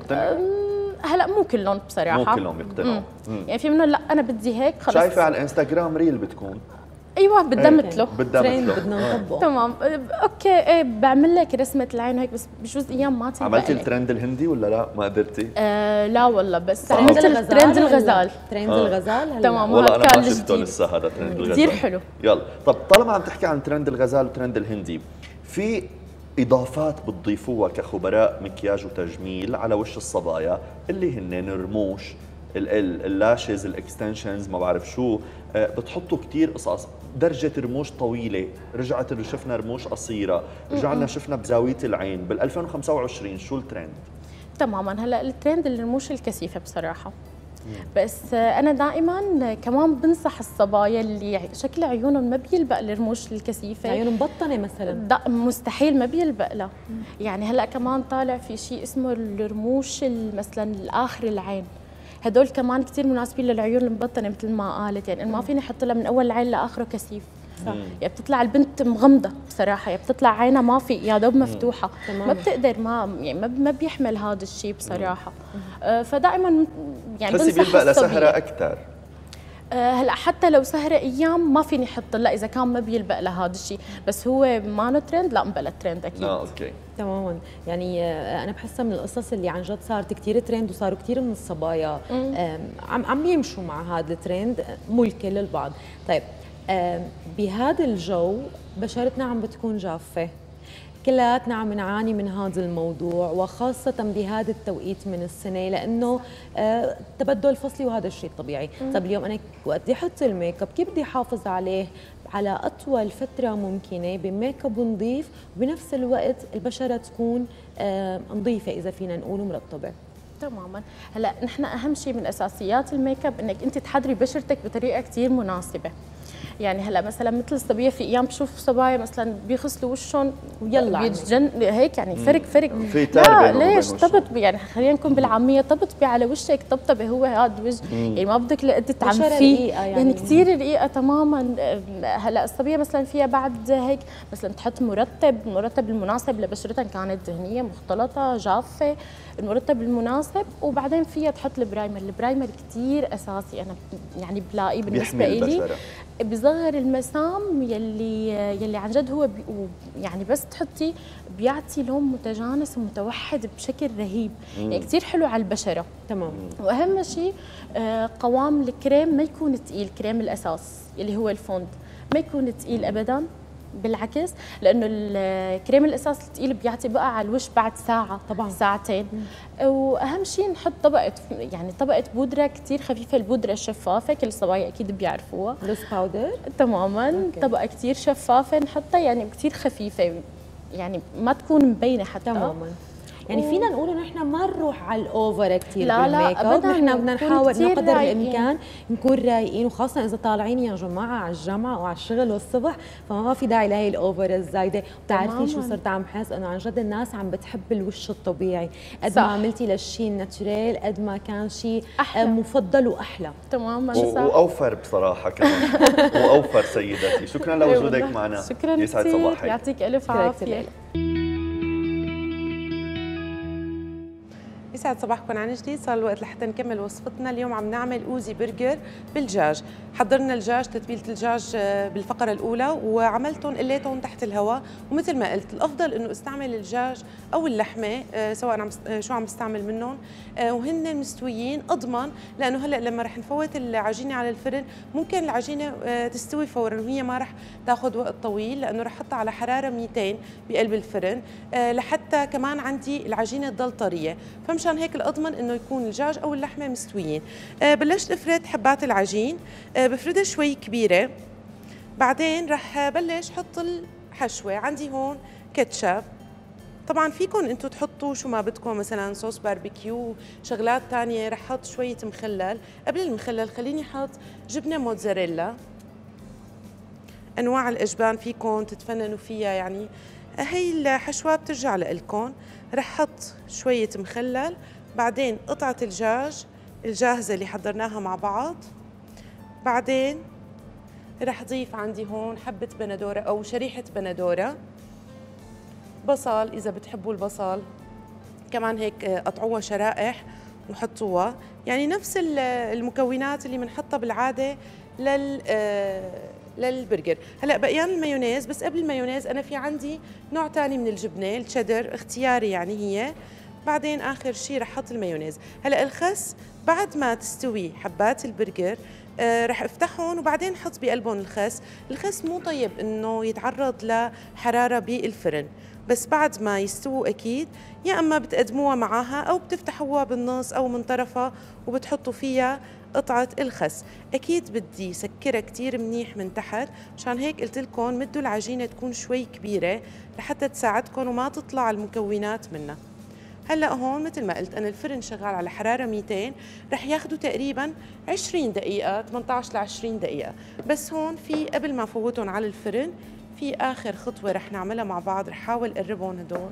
هلا مو كلهم بصراحه، مو كلهم يقتنعوا، يعني في منهم لا انا بدي هيك خلص. شايفه على الانستغرام ريل بتكون ايوه بدها مثله، بدها مثله بدنا نطبقه. تمام اوكي، ايه بعمل لك رسمه العين وهيك، بس بجوز ايام ما تلبق. عملتي الترند الهندي ولا لا؟ ما قدرتي؟ آه لا والله، بس عملت ترند الغزال. ترند الغزال تمام، والله انا ما شفته لسه هذا ترند الغزال، كثير حلو. يلا طب طالما عم تحكي عن ترند الغزال وترند الهندي، في اضافات بتضيفوها كخبراء مكياج وتجميل على وش الصبايا اللي هن الرموش، اللاشز، الاكستنشنز، ما بعرف شو، بتحطوا كثير قصص، درجة رموش طويلة، رجعت شفنا رموش قصيرة، رجعنا شفنا بزاوية العين، بال ألفين وخمسة وعشرين شو الترند؟ تماما هلا الترند الرموش الكثيفة بصراحة. بس انا دائما كمان بنصح الصبايا اللي شكل عيونهم ما بيلبق الرموش الكثيفه، عيونهم مبطنه مثلا مستحيل ما بيلبق لها. يعني هلا كمان طالع في شيء اسمه الرموش مثلا الاخر العين، هدول كمان كثير مناسبين للعيون المبطنه مثل ما قالت، يعني ما فيني احط لها من اول العين لاخره كثيف. صح. يعني بتطلع البنت مغمضه بصراحه، يعني بتطلع عينها ما في يا دوب مفتوحه، مم. ما بتقدر، ما يعني ما بيحمل هذا الشيء بصراحه. آه فدائما يعني بس بيلبق لسهره اكثر. آه هلا حتى لو سهره ايام ما فيني احط لها اذا كان ما بيلبق لها هذا الشيء، بس هو ما ترند لا مبلا ترند اكيد. اه اوكي تماما. يعني انا بحسها من القصص اللي عن جد صارت كثير ترند، وصاروا كثير من الصبايا عم عم يمشوا مع هذا الترند، مو الكل البعض. طيب بهذا الجو بشرتنا عم بتكون جافة، كلياتنا عم نعاني من هذا الموضوع، وخاصة بهذا التوقيت من السنة، لأنه آه تبدل الفصلي وهذا الشيء طبيعي. طب اليوم أنا وقت بدي أحط الميك اب كيف بدي أحافظ عليه على أطول فترة ممكنة بميك اب نظيف، وبنفس الوقت البشرة تكون آه نظيفة إذا فينا نقول مرطبة؟ تماما. هلا نحن أهم شيء من أساسيات الميك اب إنك أنت تحضري بشرتك بطريقة كثير مناسبة. يعني هلا مثلا مثل الصبيه في ايام بشوف صبايا مثلا بيغسلوا وشهم ويلا بيتجن هيك، يعني فرق فرق في لا ليش طبط، يعني خلينا نكون بالعاميه، طبطبي على وشك طبطبه، هو هذا وجه، يعني ما بدك لقد تعمفيه، يعني, يعني كثير رقيقه تماما. هلا الصبيه مثلا فيها بعد هيك مثلا تحط مرطب، المرطب المناسب لبشرتها كانت دهنيه مختلطه جافه، المرطب المناسب، وبعدين فيها تحط البرايمر، البرايمر كثير اساسي انا يعني بلاقيه بالنسبه لي بصغر المسام يلي يلي عن جد هو يعني بس تحطي بيعطي لون متجانس ومتوحد بشكل رهيب، يعني كثير حلو على البشره. تمام. واهم شيء قوام الكريم ما يكون ثقيل، كريم الاساس اللي هو الفوند ما يكون ثقيل ابدا، بالعكس، لانه الكريم الاساس الثقيل بيعطي بقى على الوش بعد ساعه طبعا ساعتين. مم. واهم شيء نحط طبقه يعني طبقه بودره كثير خفيفه، البودره الشفافه كل الصبايا اكيد بيعرفوها، لوز باودر تماما. أوكي. طبقه كثير شفافه نحطها يعني كثير خفيفه، يعني ما تكون مبينه حتى. تماما. يعني فينا نقول انه احنا ما نروح على الاوفر كثير لا لا بالميك اب، أبداً، نحن بدنا نكون نحاول كتير قدر رايقين. الامكان نكون رايقين، وخاصه اذا طالعين يا جماعه على الجامعه او على الشغل والصبح، فما في داعي لهي الاوفر الزايده. بتعرفي شو تماماً. صرت عم حس انه عن جد الناس عم بتحب الوش الطبيعي، قد صح. ما عملتي للشيء الناتشورال قد ما كان شيء أحلى. مفضل واحلى. تماما و- صح. واوفر بصراحه كمان. واوفر سيداتي، شكرا لوجودك معنا. شكرا يسعد كثير، صباحك. يعطيك الف شكراً كثير عافيه. لك. يسعد صباحكم عن جديد. صار الوقت لحتى نكمل وصفتنا. اليوم عم نعمل اوزي برجر بالدجاج. حضرنا الدجاج، تتبيله الدجاج بالفقره الاولى، وعملتهم قليتهم تحت الهواء. ومثل ما قلت الافضل انه استعمل الدجاج او اللحمه سواء عم شو عم بستعمل منهم وهن مستويين اضمن، لانه هلا لما رح نفوت العجينه على الفرن ممكن العجينه تستوي فورا وهي ما رح تاخذ وقت طويل، لانه رح احطها على حراره مئتين بقلب الفرن لحتى كمان عندي العجينه تضل طريه. فمشان هيك الاضمن انه يكون الدجاج او اللحمه مستويين. بلشت افرد حبات العجين، بفردها شوي كبيره، بعدين رح بلش حط الحشوه. عندي هون كاتشب، طبعا فيكم انتم تحطوا شو ما بدكم، مثلا صوص باربيكيو، شغلات ثانيه. رح احط شويه مخلل. قبل المخلل خليني احط جبنه موتزاريلا، انواع الاجبان فيكم تتفننوا فيها، يعني هي الحشوه بترجع لكم. رح احط شويه مخلل، بعدين قطعه الدجاج الجاهزه اللي حضرناها مع بعض، بعدين رح اضيف عندي هون حبه بندوره او شريحه بندوره، بصل اذا بتحبوا البصل كمان هيك قطعوها شرائح وحطوها، يعني نفس المكونات اللي بنحطها بالعاده لل للبرجر. هلا بقيان المايونيز، بس قبل المايونيز انا في عندي نوع ثاني من الجبنه الشيدر اختياري يعني هي. بعدين اخر شيء رح احط المايونيز. هلا الخس بعد ما تستوي حبات البرجر آه رح افتحهم وبعدين احط بقلبهم الخس. الخس مو طيب انه يتعرض لحراره بالفرن، بس بعد ما يستووا اكيد يا اما بتقدموها معاها او بتفتحوها بالنص او من طرفها وبتحطوا فيها قطعه الخس. اكيد بدي سكرها كثير منيح من تحت، مشان هيك قلت لكم مدوا العجينه تكون شوي كبيره لحتى تساعدكم وما تطلع المكونات منها. هلا هون مثل ما قلت انا الفرن شغال على حراره مئتين، رح ياخذوا تقريبا عشرين دقيقه، ثمانية عشر ل عشرين دقيقه. بس هون في قبل ما فوتهم على الفرن في اخر خطوه رح نعملها مع بعض، رح احاول اقربهم هدول.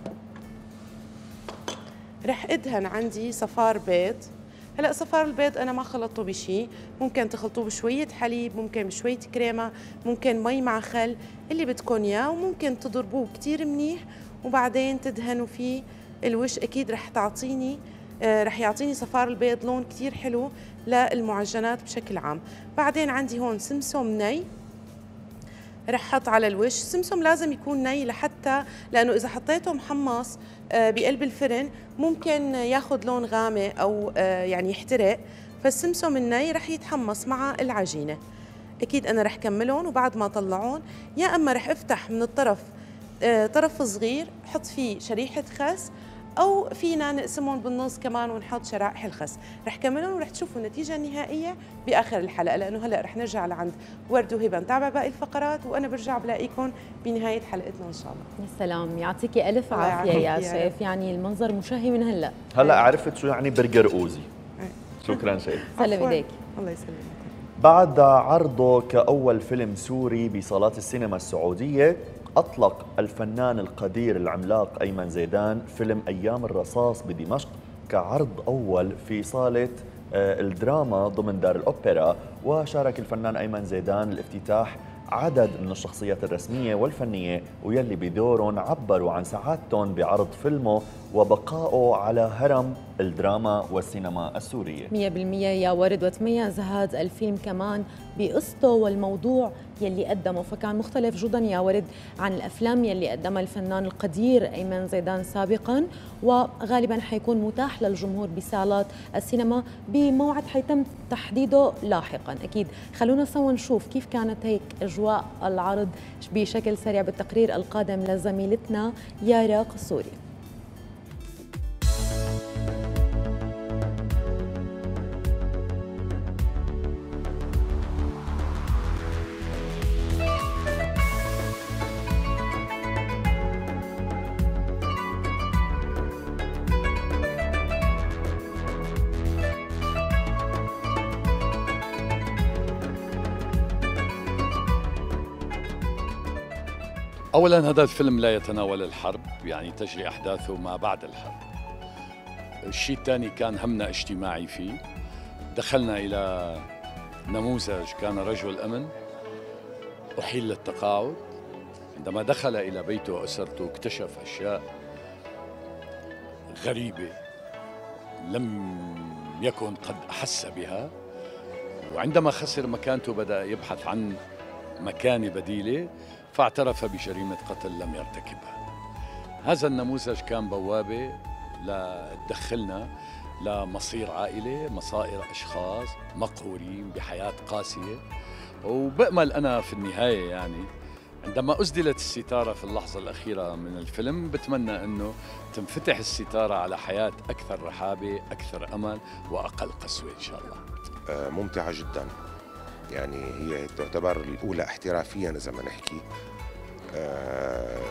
رح ادهن عندي صفار بيض. هلا صفار البيض انا ما خلطته بشيء، ممكن تخلطوه بشويه حليب، ممكن بشويه كريمه، ممكن مي مع خل، اللي بدكم اياه، وممكن تضربوه كثير منيح وبعدين تدهنوا فيه الوش. اكيد رح تعطيني آه رح يعطيني صفار البيض لون كثير حلو للمعجنات بشكل عام. بعدين عندي هون سمسم ني رح حط على الوش. السمسم لازم يكون ني لحتى لانه اذا حطيته محمص آه بقلب الفرن ممكن ياخذ لون غامق او آه يعني يحترق، فالسمسم الني رح يتحمص مع العجينه. اكيد انا رح كملهم وبعد ما طلعون يا اما رح افتح من الطرف آه طرف صغير حط فيه شريحه خس، او فينا نقسمهم بالنص كمان ونحط شرائح الخس. رح كملهم ورح تشوفوا النتيجه النهائيه باخر الحلقه، لانه هلا رح نرجع لعند ورد وهبه نتابع باقي الفقرات، وانا برجع بلاقيكم بنهايه حلقتنا ان شاء الله. يا سلام، يعطيكي الف عافيه يا شيف، يعني المنظر مشهي من هلا. هلا عرفت شو يعني برجر اوزي. شكرا شيف. سلم ايديك. الله يسلمك. بعد عرضه كأول فيلم سوري بصالات السينما السعودية، أطلق الفنان القدير العملاق أيمن زيدان فيلم أيام الرصاص بدمشق كعرض أول في صالة الدراما ضمن دار الأوبرا. وشارك الفنان أيمن زيدان الافتتاح عدد من الشخصيات الرسمية والفنية ويلي بدورهم عبروا عن سعادتهم بعرض فيلمه وبقائه على هرم الدراما والسينما السورية. مية بالمية يا ورد، وتميز هذا الفيلم كمان بقصته والموضوع يلي قدمه، فكان مختلف جدا يا ورد عن الأفلام يلي قدمها الفنان القدير أيمن زيدان سابقا، وغالبا حيكون متاح للجمهور بصالات السينما بموعد حيتم تحديده لاحقا. أكيد خلونا سوا نشوف كيف كانت هيك أجواء العرض بشكل سريع بالتقرير القادم لزميلتنا يارا قصوري. أولاً هذا الفيلم لا يتناول الحرب، يعني تجري أحداثه ما بعد الحرب. الشيء الثاني كان همنا اجتماعي فيه. دخلنا إلى نموذج كان رجل أمن أحيل للتقاعد. عندما دخل إلى بيته وأسرته اكتشف أشياء غريبة لم يكن قد أحس بها، وعندما خسر مكانته بدأ يبحث عن مكانة بديلة، فاعترف بجريمة قتل لم يرتكبها. هذا النموذج كان بوابة لتدخلنا لمصير عائلة، مصائر أشخاص مقهورين بحياة قاسية. وبأمل أنا في النهاية يعني عندما أسدلت الستارة في اللحظة الأخيرة من الفيلم بتمنى أنه تنفتح الستارة على حياة أكثر رحابة، أكثر أمل، وأقل قسوة إن شاء الله. ممتعة جدا، يعني هي تعتبر الأولى احترافيا إذا ما نحكي، أه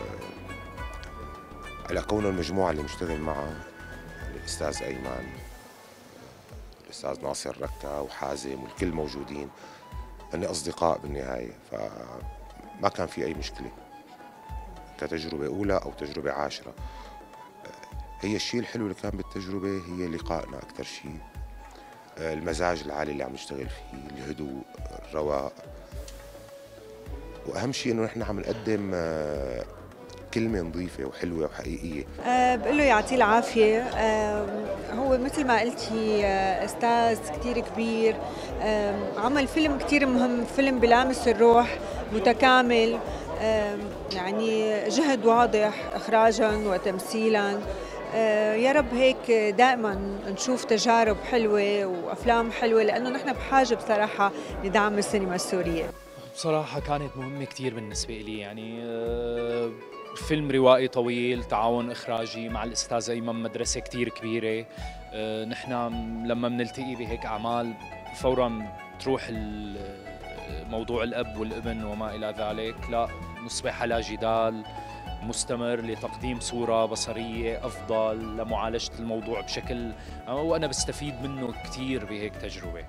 على كون المجموعة اللي مشتغل معها الأستاذ أيمن، الأستاذ ناصر ركا وحازم والكل موجودين، هن أصدقاء بالنهاية، فما كان في أي مشكلة كتجربة أولى أو تجربة عاشرة. هي الشيء الحلو اللي كان بالتجربة هي لقائنا أكثر شيء، المزاج العالي اللي عم نشتغل فيه، الهدوء، الرواق، وأهم شيء إنه نحن عم نقدم كلمة نظيفة وحلوة وحقيقية. أه بقول له يعطيه العافية. أه هو مثل ما قلتي أه أستاذ كتير كبير، أه عمل فيلم كتير مهم، فيلم بلامس الروح، متكامل، أه يعني جهد واضح إخراجاً وتمثيلاً. أه يا رب هيك دائما نشوف تجارب حلوة وأفلام حلوة، لأنه نحن بحاجة بصراحة لدعم السينما السورية. بصراحة كانت مهمة كتير بالنسبة لي، يعني أه فيلم روائي طويل، تعاون إخراجي مع الأستاذ أيمن، مدرسة كتير كبيرة. أه نحن لما بنلتقي بهيك أعمال فوراً تروح موضوع الأب والابن وما إلى ذلك، لا نصبح على جدال مستمر لتقديم صورة بصرية أفضل لمعالجة الموضوع بشكل، وأنا بستفيد منه كتير بهيك تجربة.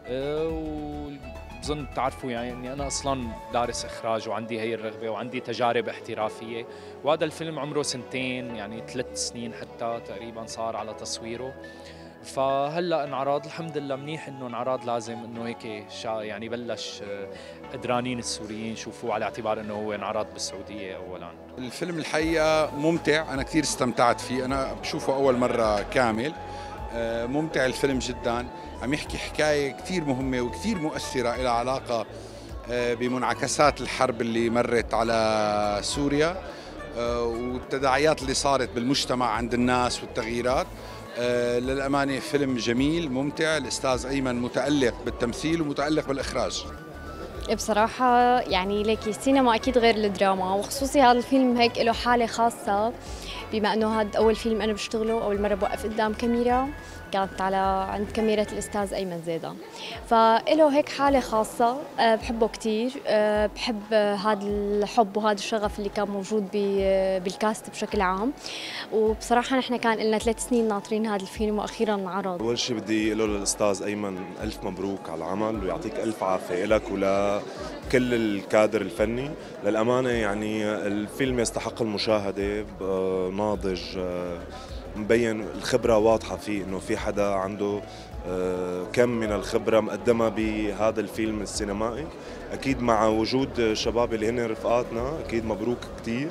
أه بظن تعرفوا يعني اني انا اصلا دارس اخراج وعندي هي الرغبه وعندي تجارب احترافيه، وهذا الفيلم عمره سنتين، يعني ثلاث سنين حتى تقريبا صار على تصويره. فهلا انعرض الحمد لله، منيح انه انعرض، لازم انه هيك يعني بلش قدرانين السوريين يشوفوه على اعتبار انه هو انعرض بالسعوديه اولا. الفيلم الحقيقه ممتع، انا كثير استمتعت فيه، انا بشوفه اول مره كامل. ممتع الفيلم جدا، عم يحكي حكاية كتير مهمة وكتير مؤثرة إلى علاقة بمنعكسات الحرب اللي مرت على سوريا والتداعيات اللي صارت بالمجتمع عند الناس والتغييرات. للأمانة فيلم جميل ممتع، الأستاذ أيمن متألق بالتمثيل ومتألق بالإخراج. بصراحة يعني ليكي السينما أكيد غير الدراما، وخصوصي هذا الفيلم هيك له حالة خاصة، بما أنه هذا أول فيلم أنا بشتغله، أول مرة بوقف قدام كاميرا، كانت على عند كاميرا الأستاذ أيمن زيدة، فإله هيك حالة خاصة. بحبه كتير، بحب هذا الحب وهذا الشغف اللي كان موجود بالكاست بشكل عام. وبصراحة نحن كان لنا ثلاث سنين ناطرين هذا الفيلم وأخيراً انعرض. أول شيء بدي أقول للأستاذ أيمن ألف مبروك على العمل، ويعطيك ألف عافية لك ولكل الكادر الفني. للأمانة يعني الفيلم يستحق المشاهدة، ناضج، مبين الخبرة واضحة فيه، إنه في حدا عنده كم من الخبرة مقدمة بهذا الفيلم السينمائي. أكيد مع وجود شباب اللي هن رفقاتنا أكيد مبروك كتير.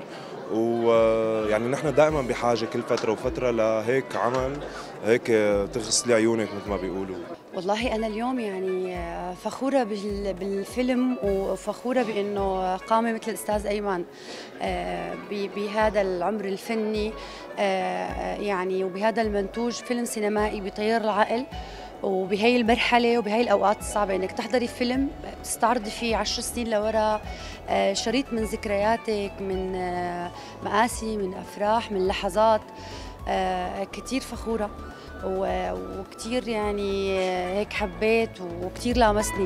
ويعني نحن دائما بحاجة كل فترة وفترة لهيك عمل هيك تغسلي عيونك مثل ما بيقولوا. والله أنا اليوم يعني فخورة بالفيلم، وفخورة بأنه قامة مثل الأستاذ أيمن بهذا العمر الفني يعني وبهذا المنتوج، فيلم سينمائي بيطير العقل. وبهي المرحلة وبهي الأوقات الصعبة إنك تحضري فيلم تستعرضي فيه عشر سنين لورا شريط من ذكرياتك، من مآسي، من أفراح، من لحظات، كتير فخورة وكتير يعني هيك حبيت وكتير لامسني.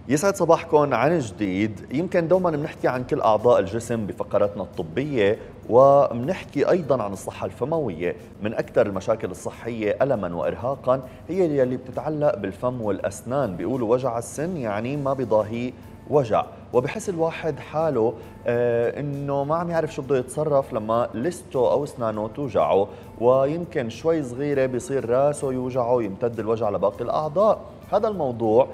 يسعد صباحكم عن جديد. يمكن دوما بنحكي عن كل أعضاء الجسم بفقراتنا الطبية، وبنحكي أيضا عن الصحة الفموية. من أكثر المشاكل الصحية ألما وإرهاقا هي اللي بتتعلق بالفم والأسنان. بيقولوا وجع السن يعني ما بيضاهي وجع، وبحس الواحد حاله آه انه ما عم يعرف شو بده يتصرف لما لسته او اسنانه توجعه، ويمكن شوي صغيره بيصير راسه يوجعه، يمتد الوجع لباقي الاعضاء. هذا الموضوع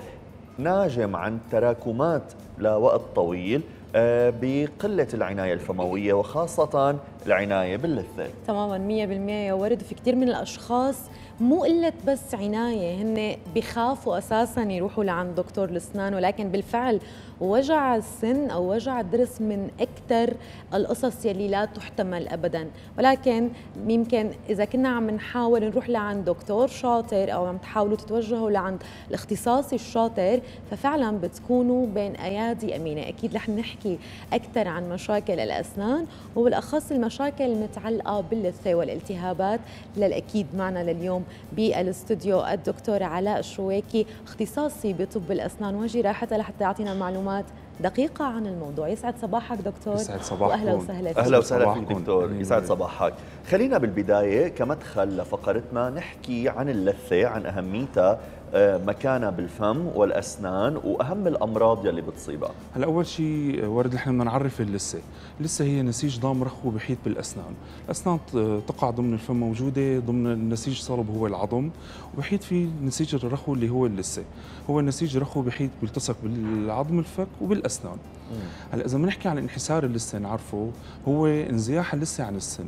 ناجم عن تراكمات لوقت طويل آه بقله العنايه الفمويه، وخاصه العنايه باللثه. تماما مية بالمية يا ورد. في كثير من الاشخاص مو قلة بس عناية، هن بخافوا أساساً يروحوا لعند دكتور الأسنان، ولكن بالفعل وجع السن أو وجع الضرس من أكثر القصص يلي لا تحتمل أبداً. ولكن يمكن إذا كنا عم نحاول نروح لعند دكتور شاطر أو عم تحاولوا تتوجهوا لعند الاختصاصي الشاطر، ففعلاً بتكونوا بين أيادي أمينة. أكيد رح نحكي أكثر عن مشاكل الأسنان، وبالأخص المشاكل المتعلقة باللثة والالتهابات. للأكيد معنا لليوم بالاستوديو الدكتور علاء الشويكي، اختصاصي بطب الأسنان وجراحة، لحتى يعطينا معلومات دقيقة عن الموضوع. يسعد صباحك دكتور. يسعد صباحكم. وأهلا وسهلا فيك. أهلا وسهلا فيك دكتور، يسعد صباحك. خلينا بالبداية كمدخل لفقرتنا نحكي عن اللثة، عن أهميتها، مكانها بالفم والأسنان، وأهم الأمراض يلي بتصيبها. هلا أول شيء ورد نحن بدنا نعرف اللثة. اللثة هي نسيج ضام رخو بحيط بالأسنان. الأسنان تقع ضمن الفم، موجودة ضمن النسيج صلب هو العظم، وبحيط فيه النسيج الرخو اللي هو اللثة. هو النسيج الرخو بحيط بيلتصق بالعظم الفك وبالأسنان. هلا إذا بنحكي عن انحسار اللثة نعرفه هو انزياح اللثة عن السن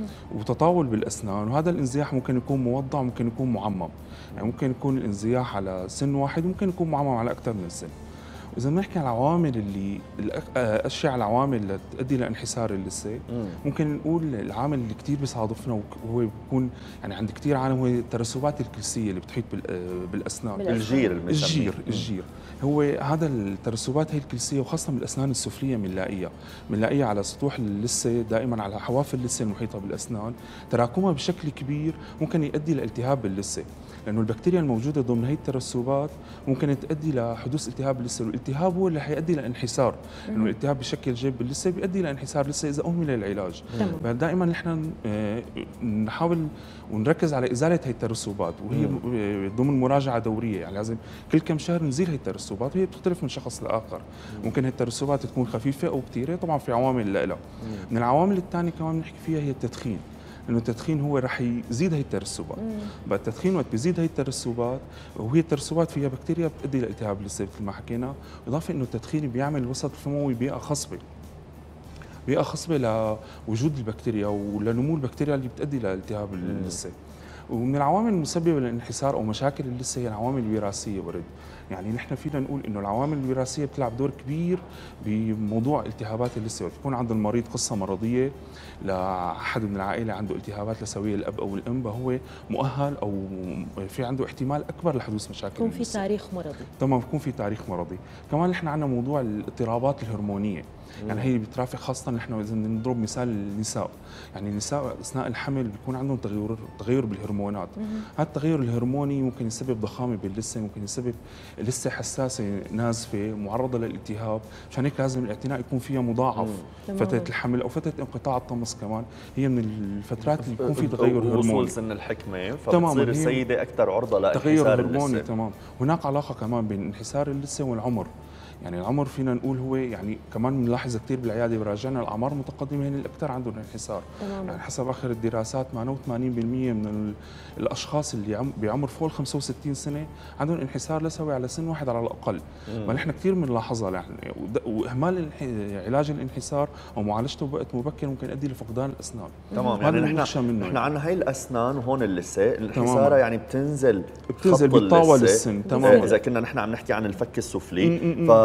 وتطاول بالأسنان، وهذا الانزياح ممكن يكون موضع، ممكن يكون معمم. يعني ممكن يكون الانزياح على سن واحد، ممكن يكون معمم على أكثر من سن. وإذا بنحكي عن العوامل اللي أشع العوامل اللي تؤدي لانحسار اللثة، ممكن نقول العامل اللي كثير بيصادفنا وهو بيكون يعني عند كثير عالم هو الترسبات الكلسية اللي بتحيط بالأسنان. الجير الجير الجير هو هذا الترسبات هي الكلسية، وخاصة بالأسنان السفلية بنلاقيها بنلاقيها على سطوح اللثة، دائما على حواف اللثة المحيطة بالأسنان. تراكمها بشكل كبير ممكن يؤدي لالتهاب باللثة، لأنه البكتيريا الموجودة ضمن هي الترسبات ممكن تؤدي لحدوث التهاب باللثة، والالتهاب هو اللي حيؤدي لانحسار، لأنه الالتهاب بشكل جيب باللثة بيؤدي لانحسار اللثة إذا أهمل العلاج. فدائما نحن نحاول ونركز على إزالة هي الترسبات، وهي ضمن مراجعة دورية. يعني لازم كل كم شهر نزيل هي الترسبات، وهي بتختلف من شخص لآخر. ممكن هي الترسبات تكون خفيفة أو كثيرة، طبعا في عوامل لها. من العوامل الثانية كمان بنحكي فيها هي التدخين، لأنه التدخين هو رح يزيد هي الترسبات. بقى التدخين وقت بيزيد هي الترسبات، وهي الترسبات فيها بكتيريا بتؤدي لالتهاب اللثة مثل ما حكينا، إضافة إنه التدخين بيعمل الوسط الفموي بيئة خصبة بيئة خصبة لوجود البكتيريا ولنمو البكتيريا اللي بتؤدي لالتهاب اللثة. ومن العوامل المسببة للانحسار أو مشاكل اللثة هي العوامل الوراثية ورد. يعني نحن فينا نقول إنه العوامل الوراثية بتلعب دور كبير بموضوع التهابات اللثة. وتكون عند المريض قصة مرضية لأحد من العائلة عنده التهابات لثوية الأب أو الأم، فهو مؤهل أو في عنده احتمال أكبر لحدوث مشاكل. يكون في تاريخ مرضي. تمام، يكون في تاريخ مرضي. كمان نحن عندنا موضوع الاضطرابات الهرمونية، يعني هي بترافق خاصة نحن إذا نضرب مثال النساء، يعني النساء أثناء الحمل بيكون عندهم تغير تغير بالهرمونات. هذا التغير الهرموني ممكن يسبب ضخامة باللثة، ممكن يسبب لثة حساسة نازفة معرضة للالتهاب. عشان هيك لازم الاعتناء يكون فيها مضاعف. فترة الحمل أو فترة انقطاع الطمس كمان هي من الفترات اللي يكون في تغير هرموني. وصول سن الحكمة فبتصير السيدة أكثر عرضة لتغير هرموني. تمام. هناك علاقة كمان بين انحسار اللثة والعمر. يعني العمر فينا نقول هو يعني كمان بنلاحظ كثير بالعياده براجعنا الاعمار المتقدمه هن الاكثر عندهم انحسار. يعني حسب اخر الدراسات ثمانية وثمانين بالمئة من الاشخاص اللي بعمر فوق خمسة وستين سنه عندهم انحسار لثوي على سن واحد على الاقل. ما نحن كثير بنلاحظها يعني، واهمال علاج الانحسار او معالجته بوقت مبكر ممكن يؤدي لفقدان الاسنان. تمام. يعني نحن نحن عندنا هي الاسنان وهون اللثه، الانحساره يعني بتنزل بتنزل بتطاول السن. تمام. اذا كنا نحن عم نحكي عن الفك السفلي ف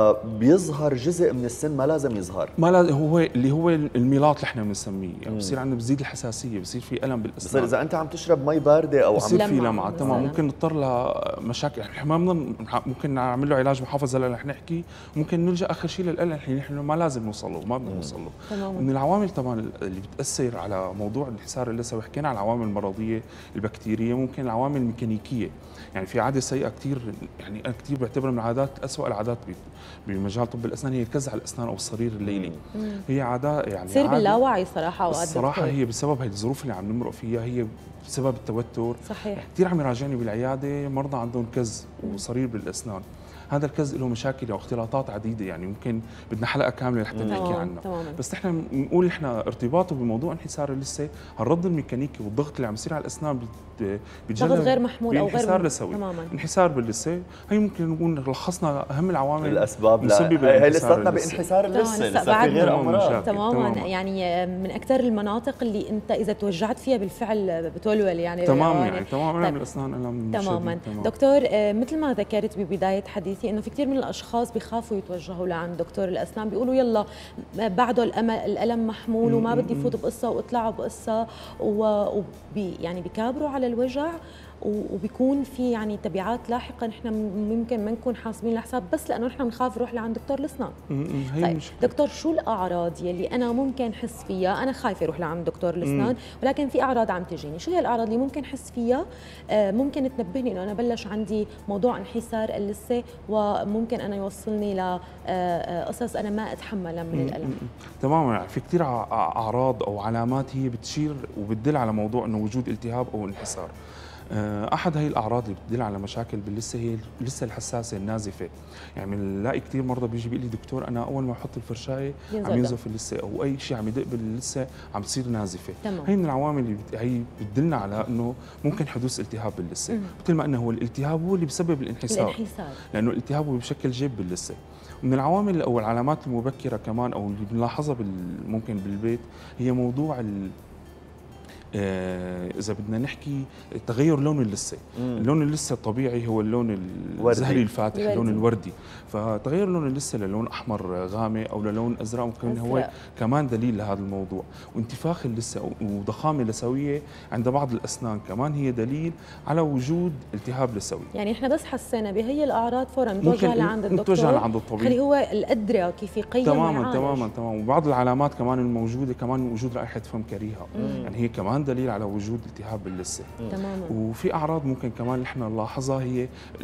بيظهر جزء من السن ما لازم يظهر. ما لازم، هو اللي هو الميلاط اللي احنا بنسميه، يعني بصير عندنا بزيد الحساسيه، بصير في الم بالاسنان. بصير اذا انت عم تشرب مي بارده او عم بصير في لمعه، تمام. ممكن نضطر لمشاكل، احنا ما بنضل ممكن نعمل له علاج محافظ هلا رح نحكي، ممكن نلجا اخر شيء للالم اللي نحن ما لازم نوصل له، ما بدنا نوصل له. من العوامل طبعا اللي بتاثر على موضوع الانحسار اللثوي، حكينا على العوامل المرضيه البكتيريه، ممكن العوامل الميكانيكيه، يعني في عاده سيئه كثير، يعني انا كثير بعتبرها من العادات اسوء العادات بمجال طب الاسنان، هي كزع الاسنان او الصرير الليلي. مم. هي عاده يعني تصير باللاوعي صراحه اوقات. الصراحه هي بسبب هي الظروف اللي عم نمرق فيها، هي بسبب التوتر. صحيح. كثير عم يراجعني بالعياده مرضى عندهم كز وصرير بالاسنان. هذا الكز له مشاكل واختلاطات عديده، يعني ممكن بدنا حلقه كامله لحتى نحكي عنها. بس احنا بنقول احنا ارتباطه بموضوع انحسار اللثه، هالرد الميكانيكي والضغط اللي عم يصير على الاسنان بتجلب ضغط غير محمول او غير انحسار لثوي. تماما. انحسار باللثه، هي ممكن نقول لخصنا اهم العوامل الاسباب. لا هي لساتنا بانحسار اللثه، لسه في غير امراض. تماما. يعني من اكثر المناطق اللي انت اذا توجعت فيها بالفعل بتولول يعني. تماما يعني تماما. طيب. الاسنان الم تماما. دكتور مثل ما ذكرت ببدايه حديثي انه في كثير من الاشخاص بيخافوا يتوجهوا لعند دكتور الاسنان، بيقولوا يلا بعده الالم محمول وما بدي فوت بقصه واطلع بقصه، وبي يعني بيكابروا على الوجع، وبيكون في يعني تبعات لاحقه نحن ممكن ما نكون حاسبين الحساب، بس لانه نحن بنخاف نروح لعند دكتور الاسنان. طيب دكتور، شو الاعراض يلي انا ممكن احس فيها؟ انا خايفه اروح لعند دكتور الاسنان، ولكن في اعراض عم تجيني، شو هي الاعراض اللي ممكن احس فيها آه ممكن تنبهني انه انا بلش عندي موضوع انحسار اللثه، وممكن انا يوصلني لقصص انا ما اتحملها من الالم؟ تماما. يعني في كثير اعراض او علامات هي بتشير وبتدل على موضوع انه وجود التهاب او انحسار. احد هي الاعراض اللي بتدل على مشاكل باللثه هي اللثه الحساسه النازفه، يعني بنلاقي كثير مرضى بيجي بيقول لي دكتور انا اول ما احط الفرشايه عم ينزف اللثه، او اي شيء عم يدق باللثه عم تصير نازفه. تمام. هي من العوامل اللي بت... هي بتدلنا على انه ممكن حدوث التهاب باللثه، مثل ما انه هو الالتهاب هو اللي بسبب الانحسار، الانحسار. لانه الالتهاب هو بشكل جيب باللثه. من العوامل او العلامات المبكره كمان او اللي بنلاحظها بال... ممكن بالبيت هي موضوع ال... إذا بدنا نحكي تغير لون اللثة. اللون اللثة الطبيعي هو اللون الزهري الفاتح، اللون الوردي، فتغير لون اللثة للون أحمر غامق أو للون أزرق ممكن هو كمان دليل لهذا الموضوع. وانتفاخ اللثة وضخامة لثوية عند بعض الأسنان كمان هي دليل على وجود التهاب لثوي. يعني إحنا بس حسينا بهي الأعراض فورا نتوجه لعند الدكتور، نتوجه لعند الطبيب، خلي هو الأدرى كيف يقيم تماما ويعالج. تماما تماما. وبعض العلامات كمان الموجودة كمان وجود رائحة فم كريهة، يعني هي كمان دليل على وجود التهاب باللثه. تماما. وفي اعراض ممكن كمان نحن نلاحظها هي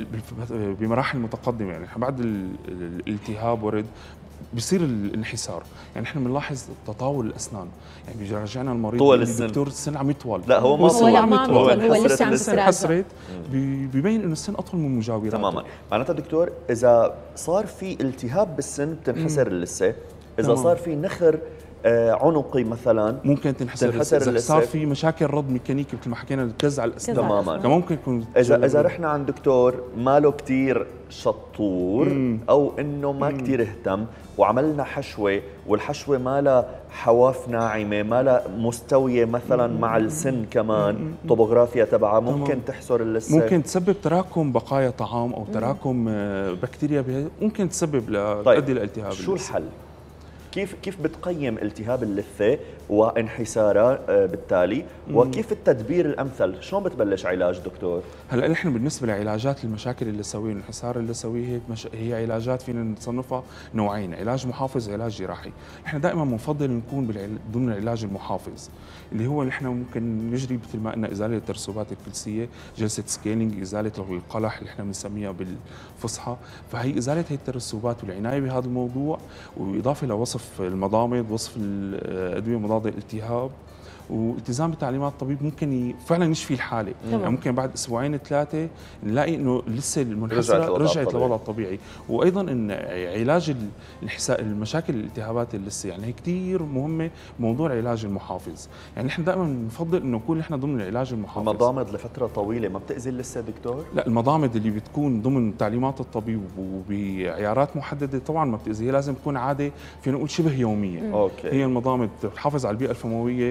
بمراحل متقدمه، يعني بعد الالتهاب ورد بصير الانحسار، يعني نحن بنلاحظ تطاول الاسنان، يعني بيجي راجعنا المريض طول السن، دكتور السن عم يطول. لا هو ما هو عم يطول، هو لسه عم يتحسرت، ببين انه السن اطول من مجاوراته. تماما. معناتها دكتور اذا صار في التهاب بالسن بتنحسر اللثه، اذا تمام. صار في نخر عنقي مثلا ممكن تنحسر, تنحسر اللثه، صار في مشاكل رد ميكانيكي مثل ما حكينا الكز على الاسنان. تماما. ممكن يكون اذا اذا رحنا عند دكتور ماله كثير شطور مم. او انه ما كثير اهتم وعملنا حشوه والحشوه ما لها حواف ناعمه، ما لها مستويه مثلا مم. مع السن كمان مم. طبوغرافيا تبعها ممكن تمام. تحسر اللثه، ممكن تسبب تراكم بقايا طعام او تراكم مم. بكتيريا، ممكن تسبب لتؤدي طيب. لالتهاب شو اللثة. الحل؟ كيف كيف بتقيم التهاب اللثه وانحسارها بالتالي، وكيف التدبير الامثل؟ شلون بتبلش علاج دكتور؟ هلا نحن بالنسبه لعلاجات المشاكل اللثويه والانحسار اللثوي هي مش... هي علاجات فينا نصنفها نوعين، علاج محافظ وعلاج جراحي. نحن دائما بنفضل نكون بالعل... ضمن العلاج المحافظ اللي هو نحن ممكن نجري مثل ما قلنا ازاله الترسبات الكلسيه، جلسه سكيلينج، ازاله القلح اللي احنا بنسميها بالفصحى، فهي ازاله هي الترسبات والعنايه بهذا الموضوع، واضافه لوصف المضامض، وصف الادويه مضاده للالتهاب، والتزام بتعليمات الطبيب ممكن فعلا يشفي الحاله. يعني ممكن بعد اسبوعين ثلاثه نلاقي انه لسه المنحسره رجعت للوضع الطبيعي. وايضا ان علاج الانحسار المشاكل الالتهابات اللثه يعني هي كثير مهمه موضوع العلاج المحافظ. يعني نحن دائما بنفضل انه نكون نحن ضمن العلاج المحافظ. المضامض لفتره طويله ما بتاذي اللثه دكتور؟ لا، المضامض اللي بتكون ضمن تعليمات الطبيب وبعيارات محدده طبعا ما بتاذي، هي لازم تكون عاده فينا نقول شبه يوميه. أوكي. هي المضامض بتحافظ على البيئه الفمويه، عقيم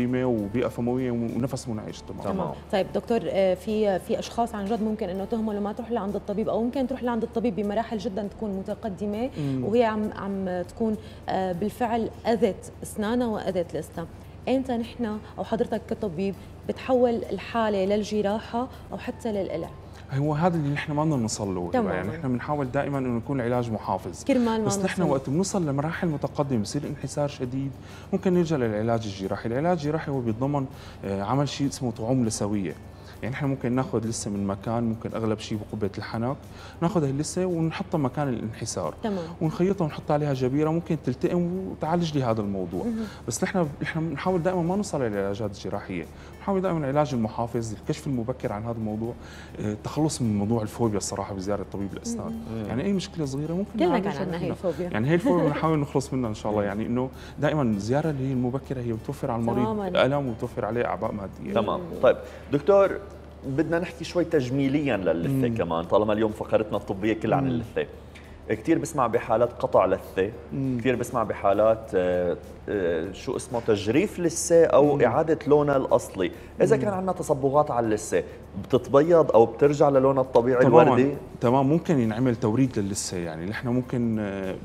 مستديمه وبيئه فمويه ونفس منعش. تمام. طيب دكتور، في في اشخاص عن جد ممكن انه تهمل وما تروح لعند الطبيب، او ممكن تروح لعند الطبيب بمراحل جدا تكون متقدمه مم. وهي عم عم تكون بالفعل اذت اسنانها واذت الاسنان. انت نحن او حضرتك كطبيب بتحول الحاله للجراحه او حتى للقلع؟ هو هذا اللي نحن ما بدنا نوصل له، يعني نحن بنحاول دائما انه يكون العلاج محافظ كرمال ما بس نحن نوصل. وقت بنوصل لمراحل متقدمه بصير انحسار شديد ممكن نلجا للعلاج الجراحي. العلاج الجراحي هو بيتضمن عمل شيء اسمه طعوم لثويه، يعني احنا ممكن ناخذ لسه من مكان، ممكن اغلب شيء بقبه الحنك، ناخذ اللسه ونحطها مكان الانحسار تمام. ونخيطها ونحط عليها جبيره ممكن تلتئم وتعالج لي هذا الموضوع. مم. بس نحن احنا بنحاول دائما ما نوصل للعلاجات الجراحيه، بنحاول دائما العلاج المحافظ، الكشف المبكر عن هذا الموضوع، التخلص من موضوع الفوبيا الصراحه بزياره طبيب الاسنان. مم. يعني اي مشكله صغيره ممكن كلنا كان عندنا هي الفوبيا، يعني هي الفوبيا بنحاول نخلص منها ان شاء الله. يعني انه دائما الزياره اللي هي المبكره هي بتوفر على المريض الم وبتوفر عليه اعباء ماديه. تمام. طيب دكتور، بدنا نحكي شوي تجميليا للثه مم. كمان، طالما اليوم فقرتنا الطبيه كلها عن اللثه. كثير بسمع بحالات قطع لثه، كثير بسمع بحالات آه آه شو اسمه تجريف لثه او مم. اعاده لونها الاصلي. اذا كان عندنا تصبغات على اللثه بتتبيض او بترجع للونها الطبيعي الوردي؟ تمام. ممكن ينعمل توريد للثه، يعني نحن ممكن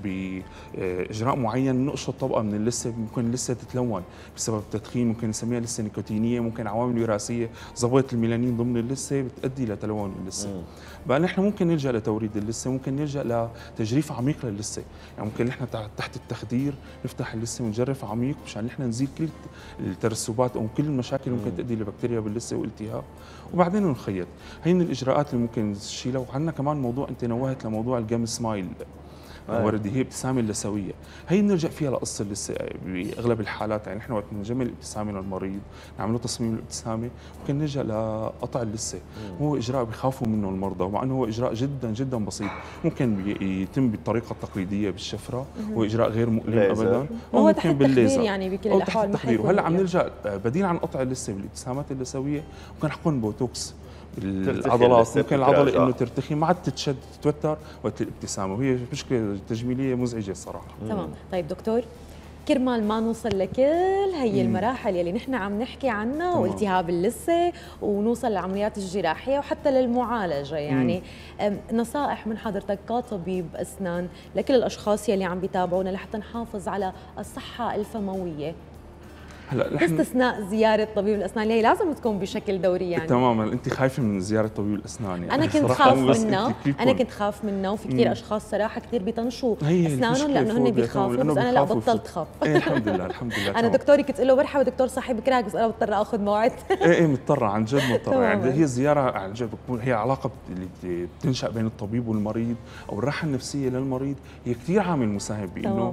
باجراء معين نقشط طبقه من اللثه، ممكن اللثه تتلون بسبب التدخين، ممكن نسميها لثه نيكوتينيه، ممكن عوامل وراثيه ظبطت الميلانين ضمن اللثه بتؤدي لتلون اللثه. بقى نحن ممكن نلجا لتوريد اللثه، ممكن نلجا لتجريف عميق للثه، يعني ممكن نحن تحت التخدير نفتح اللثه ونجرف عميق مشان نحن نزيل كل الترسبات او كل المشاكل اللي ممكن تؤدي لبكتيريا باللثه والتهاب، وبعدين نخيط. هي من الاجراءات اللي ممكن نشيلها. وعندنا كمان موضوع انت نوهت لموضوع الجم سمايل وردي، هي ابتسامه لثويه، هي بنرجع فيها لقصه اللثه باغلب الحالات. يعني نحن وقت نجمل الابتسامه للمريض نعمل له تصميم الابتسامه ممكن نلجا لقطع اللثه. هو اجراء بيخافوا منه المرضى، ومع انه هو اجراء جدا جدا بسيط، ممكن يتم بالطريقه التقليديه بالشفره، هو اجراء غير مؤلم ابدا، او ممكن بالليزر يعني بكل الاحوال. وهلا عم نلجا بديل عن قطع اللثه بالابتسامات اللثويه ممكن نحقن بوتوكس العضلات، ممكن العضله انه ترتخي ما عاد تتشد تتوتر وقت الابتسامه، وهي مشكله تجميليه مزعجه الصراحه. تمام. طيب دكتور، كرمال ما نوصل لكل هي المراحل يلي نحن عم نحكي عنها والتهاب اللثه ونوصل للعمليات الجراحيه وحتى للمعالجه، يعني نصائح من حضرتك كطبيب اسنان لكل الاشخاص يلي عم بيتابعونا لحتى نحافظ على الصحه الفمويه، هلا باستثناء زياره طبيب الاسنان اللي هي لازم تكون بشكل دوري. يعني تماما انت خايفه من زياره طبيب الاسنان؟ يعني انا كنت خاف منها، انا كنت خاف منها، وفي كثير اشخاص صراحه كثير بيطنشوا اسنانهم لانه هن بيخافوا، بس انا لا بطلت خاف. ايه الحمد لله الحمد لله. انا دكتوري كنت له مرحبا دكتور صاحب كراك، بس انا مضطره اخذ موعد. ايه ايه مضطره عن جد مضطره. يعني هي الزياره عن جد بتكون هي علاقه اللي بتنشا بين الطبيب والمريض او الراحه النفسيه للمريض، هي كثير عامل مساهم بانه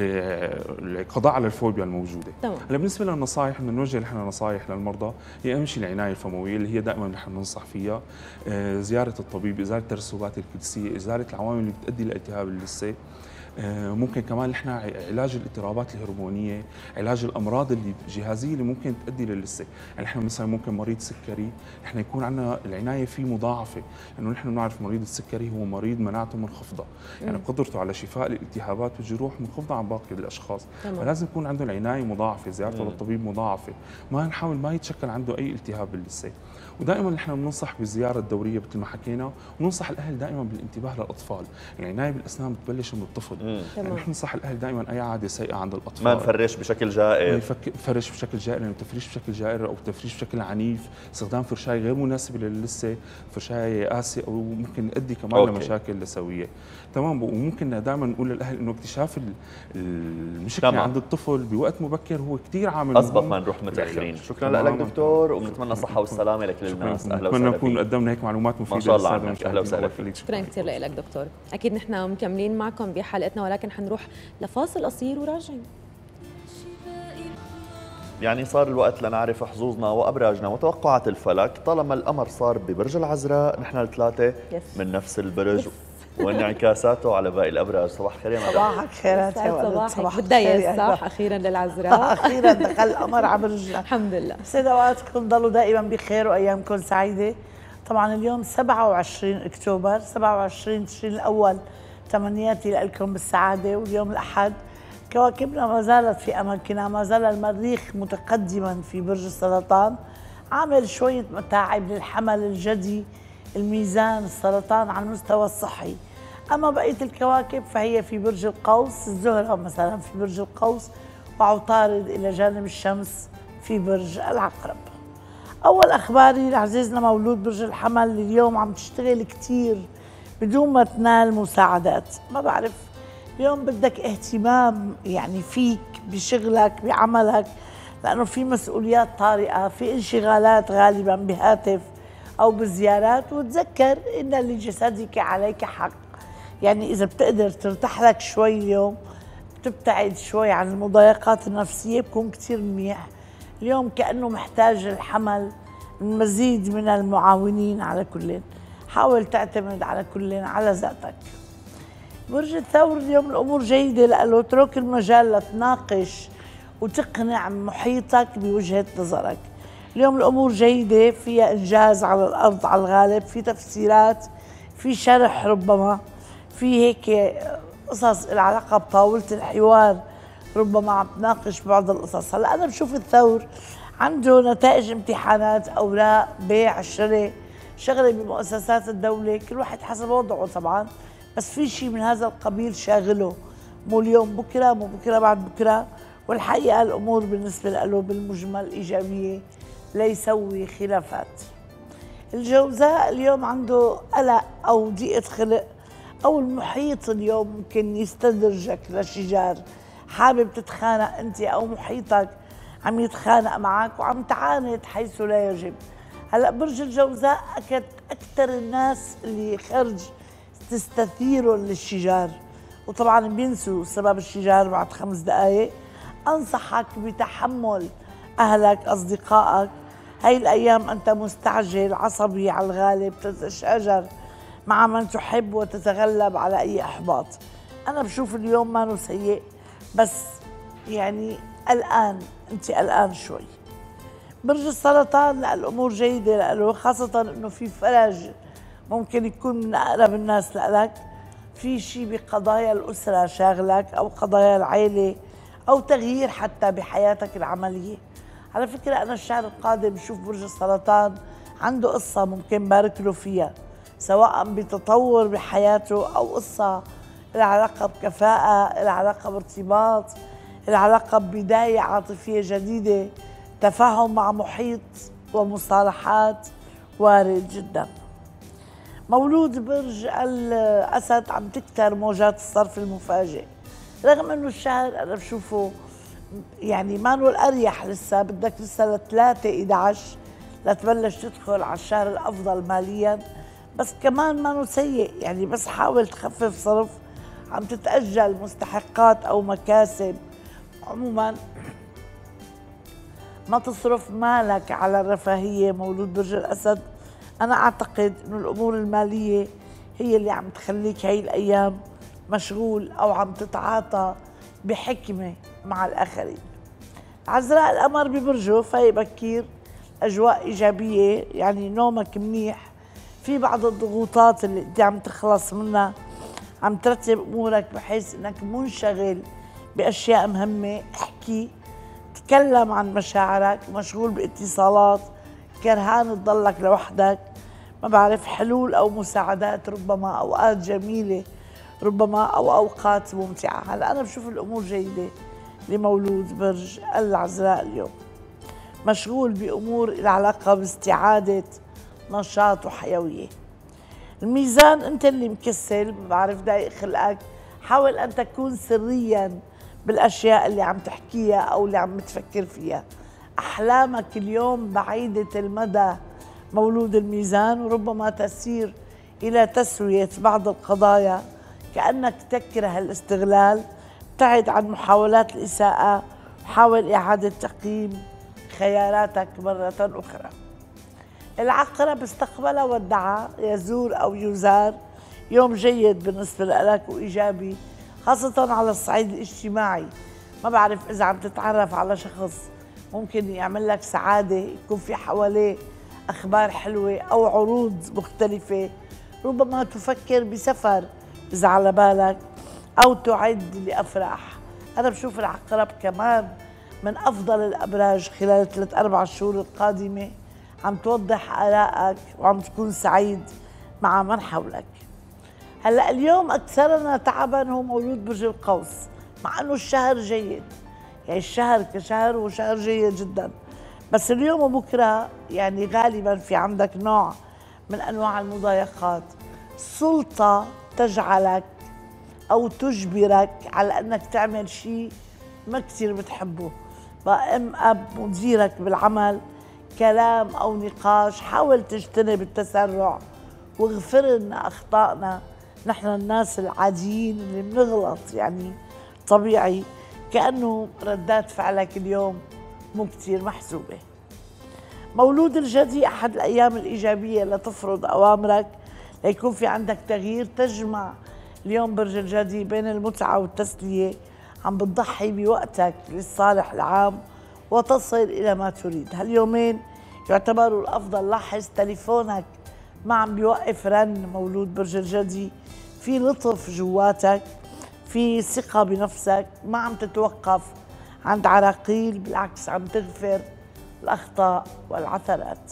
القضاء على الفوبيا الموجوده. هلا بالنسبه للنصائح من نوجه نحن نصائح للمرضى، هي اهم شيء العنايه الفمويه اللي هي دائما نحن ننصح فيها، آه زياره الطبيب، ازاله الترسبات الكلسيه، ازاله العوامل اللي بتؤدي لالتهاب اللثه. آه ممكن كمان نحن علاج الاضطرابات الهرمونيه، علاج الامراض اللي الجهازيه اللي ممكن تؤدي للثه، يعني نحن مثلا ممكن مريض سكري نحن يكون عندنا العنايه فيه مضاعفه، لانه نحن بنعرف مريض السكري هو مريض مناعته منخفضه، يعني قدرته على شفاء الالتهابات والجروح منخفضه عن باقي الاشخاص، فلازم يكون عنده العنايه مضاعفه، زيارته للطبيب مضاعفه، ما نحاول ما يتشكل عنده اي التهاب باللثه. ودائما نحن بننصح بالزياره الدوريه مثل ما حكينا، وننصح الاهل دائما بالانتباه للاطفال، يعني العنايه بالاسنان بتبلش من الطفل، يعني نحن ننصح الاهل دائما اي عاده سيئه عند الاطفال ما نفرش بشكل جائر، ما نفرش بشكل جائر، لانه التفريش بشكل جائر او تفريش بشكل عنيف، استخدام فرشايه غير مناسبه للثه، فرشايه قاسيه او ممكن يؤدي كمان أوكي. لمشاكل لثويه. تمام. وممكن دائما نقول للاهل انه اكتشاف المشكله تمام. عند الطفل بوقت مبكر هو كثير عامل اضبط ما نروح متاخرين. شكرا لك دكتور، وبنتمنى الصحه والسلامه لكل الناس. اهلا وسهلا. نتمنى نكون قدمنا هيك معلومات مفيده. ما شاء الله عنك. اهلا وسهلا فيك. شكرا كثير لك دكتور. اكيد نحن مكملين معكم بحلقتنا، ولكن حنروح لفاصل قصير وراجعين. يعني صار الوقت لنعرف حظوظنا وابراجنا وتوقعات الفلك. طالما القمر صار ببرج العذراء، نحن الثلاثه من نفس البرج وانعكاساته على باقي الابراج. صباح الخير يا مدام. صباحك خيرات يا ولد. صباحك بداية صح اخيرا للعذراء. اخيرا دخل القمر على برجنا. الحمد لله. سيدة اوقاتكم ضلوا دائما بخير وايامكم سعيده. طبعا اليوم سبعة وعشرين اكتوبر، سبعة وعشرين تشرين الاول، تمنياتي لكم بالسعاده. واليوم الاحد كواكبنا ما زالت في أماكنها، ما زال المريخ متقدما في برج السرطان، عامل شوية متاعب للحمل الجدي، الميزان، السرطان على المستوى الصحي. أما بقية الكواكب فهي في برج القوس، الزهرة مثلا في برج القوس، وعطارد إلى جانب الشمس في برج العقرب. أول أخباري لعزيزنا مولود برج الحمل، اليوم عم تشتغل كتير بدون ما تنال مساعدات. ما بعرف، اليوم بدك اهتمام يعني فيك بشغلك بعملك، لأنه في مسؤوليات طارئة، في انشغالات غالبا بهاتف أو بزيارات. وتذكر إن لجسدك عليك حق، يعني إذا بتقدر ترتاح لك شوي اليوم، بتبتعد شوي عن المضايقات النفسية، بكون كتير منيح. اليوم كأنه محتاج الحمل مزيد من المعاونين. على كل حاول تعتمد على كل على ذاتك. برج الثور اليوم الأمور جيدة، لأنه اترك المجال لتناقش وتقنع محيطك بوجهة نظرك. اليوم الأمور جيدة، فيها إنجاز على الأرض على الغالب، في تفسيرات، في شرح، ربما في هيك قصص العلاقة بطاولة الحوار، ربما عم تناقش بعض القصص. هلا أنا بشوف الثور عنده نتائج امتحانات، أوراق، بيع، شراء، شغلة بمؤسسات الدولة، كل واحد حسب وضعه طبعا، بس في شيء من هذا القبيل شاغله، مو اليوم بكرة، مو بكرة بعد بكرة. والحقيقة الأمور بالنسبة له بالمجمل إيجابية، لا يسوي خلافات. الجوزاء اليوم عنده قلق أو ضيقة خلق، أو المحيط اليوم ممكن يستدرجك لشجار، حابب تتخانق أنت أو محيطك عم يتخانق معك وعم تعاند حيث لا يجب. هلا برج الجوزاء أكد أكثر الناس اللي خرج تستثيرهم للشجار، وطبعا بينسوا سبب الشجار بعد خمس دقائق. أنصحك بتحمل أهلك أصدقائك، هاي الأيام أنت مستعجل عصبي على الغالب، تتشاجر مع من تحب وتتغلب على أي إحباط. أنا بشوف اليوم ما سيء، بس يعني قلقان، أنت قلقان شوي. برج السرطان لا الأمور جيدة لأنه خاصة أنه في فرج ممكن يكون من أقرب الناس لك، في شيء بقضايا الأسرة شاغلك أو قضايا العائلة أو تغيير حتى بحياتك العملية. على فكرة أنا الشهر القادم بشوف برج السرطان عنده قصة ممكن بارك له فيها، سواء بتطور بحياته أو قصة العلاقة بكفاءة، العلاقة بارتباط، العلاقة ببداية عاطفية جديدة، تفاهم مع محيط ومصالحات، وارد جدا. مولود برج الأسد عم تكتر موجات الصرف المفاجئ، رغم انه الشهر انا بشوفه يعني ما نقول الاريح، لسه بدك لسه ل ثلاثة إحدى عشر لتبلش تدخل على الشهر الافضل ماليا، بس كمان ما نقول سيء، يعني بس حاول تخفف صرف، عم تتأجل مستحقات او مكاسب. عموما ما تصرف مالك على الرفاهية. مولود برج الأسد أنا أعتقد إنه الأمور المالية هي اللي عم تخليك هاي الأيام مشغول أو عم تتعاطى بحكمة مع الآخرين. عذراء القمر ببرجه فايق بكير، أجواء إيجابية، يعني نومك منيح، في بعض الضغوطات اللي أنت عم تخلص منها، عم ترتب أمورك بحيث إنك منشغل بأشياء مهمة. احكي، تكلم عن مشاعرك، مشغول باتصالات، كرهان تضلك لوحدك، ما بعرف، حلول أو مساعدات، ربما أوقات جميلة، ربما أو أوقات ممتعة. هلا أنا بشوف الأمور جيدة لمولود برج العذراء اليوم، مشغول بأمور العلاقة باستعادة نشاط وحيوية. الميزان أنت اللي مكسل، ما بعرف ضايق خلقك، حاول أن تكون سرياً بالأشياء اللي عم تحكيها أو اللي عم تفكر فيها. أحلامك اليوم بعيدة المدى مولود الميزان، وربما تسير إلى تسوية بعض القضايا، كأنك تكره الاستغلال. ابتعد عن محاولات الإساءة، وحاول إعادة تقييم خياراتك مرة أخرى. العقرب استقبل ودعا، يزور أو يزار، يوم جيد بالنسبة لك وإيجابي، خاصة على الصعيد الاجتماعي. ما بعرف إذا عم تتعرف على شخص ممكن يعمل لك سعادة، يكون في حواليه أخبار حلوة أو عروض مختلفة، ربما تفكر بسفر إذا على بالك، أو تعد لأفراح أنا بشوف العقرب كمان من أفضل الأبراج خلال الثلاث أربع شهور القادمة، عم توضح آرائك وعم تكون سعيد مع من حولك. هلأ اليوم أكثرنا تعبا هو مولود برج القوس، مع أنه الشهر جيد، يعني الشهر كشهر هو شهر جيد جدا، بس اليوم وبكرة يعني غالبا في عندك نوع من أنواع المضايقات، سلطة تجعلك أو تجبرك على أنك تعمل شيء ما كثير بتحبه، بقى أم أب مديرك بالعمل، كلام أو نقاش، حاول تجتنب التسرع واغفر لنا أخطائنا، نحن الناس العاديين اللي بنغلط، يعني طبيعي، كأنه ردات فعلك اليوم مو كثير محسوبة. مولود الجدي أحد الأيام الإيجابية لتفرض أوامرك ليكون في عندك تغيير، تجمع اليوم برج الجدي بين المتعة والتسلية، عم بتضحي بوقتك للصالح العام وتصل إلى ما تريد. هاليومين يعتبروا الأفضل، لاحظ تليفونك ما عم بيوقف رن مولود برج الجدي، في لطف جواتك، في ثقة بنفسك، ما عم تتوقف عند عراقيل، بالعكس عم تغفر الأخطاء والعثرات.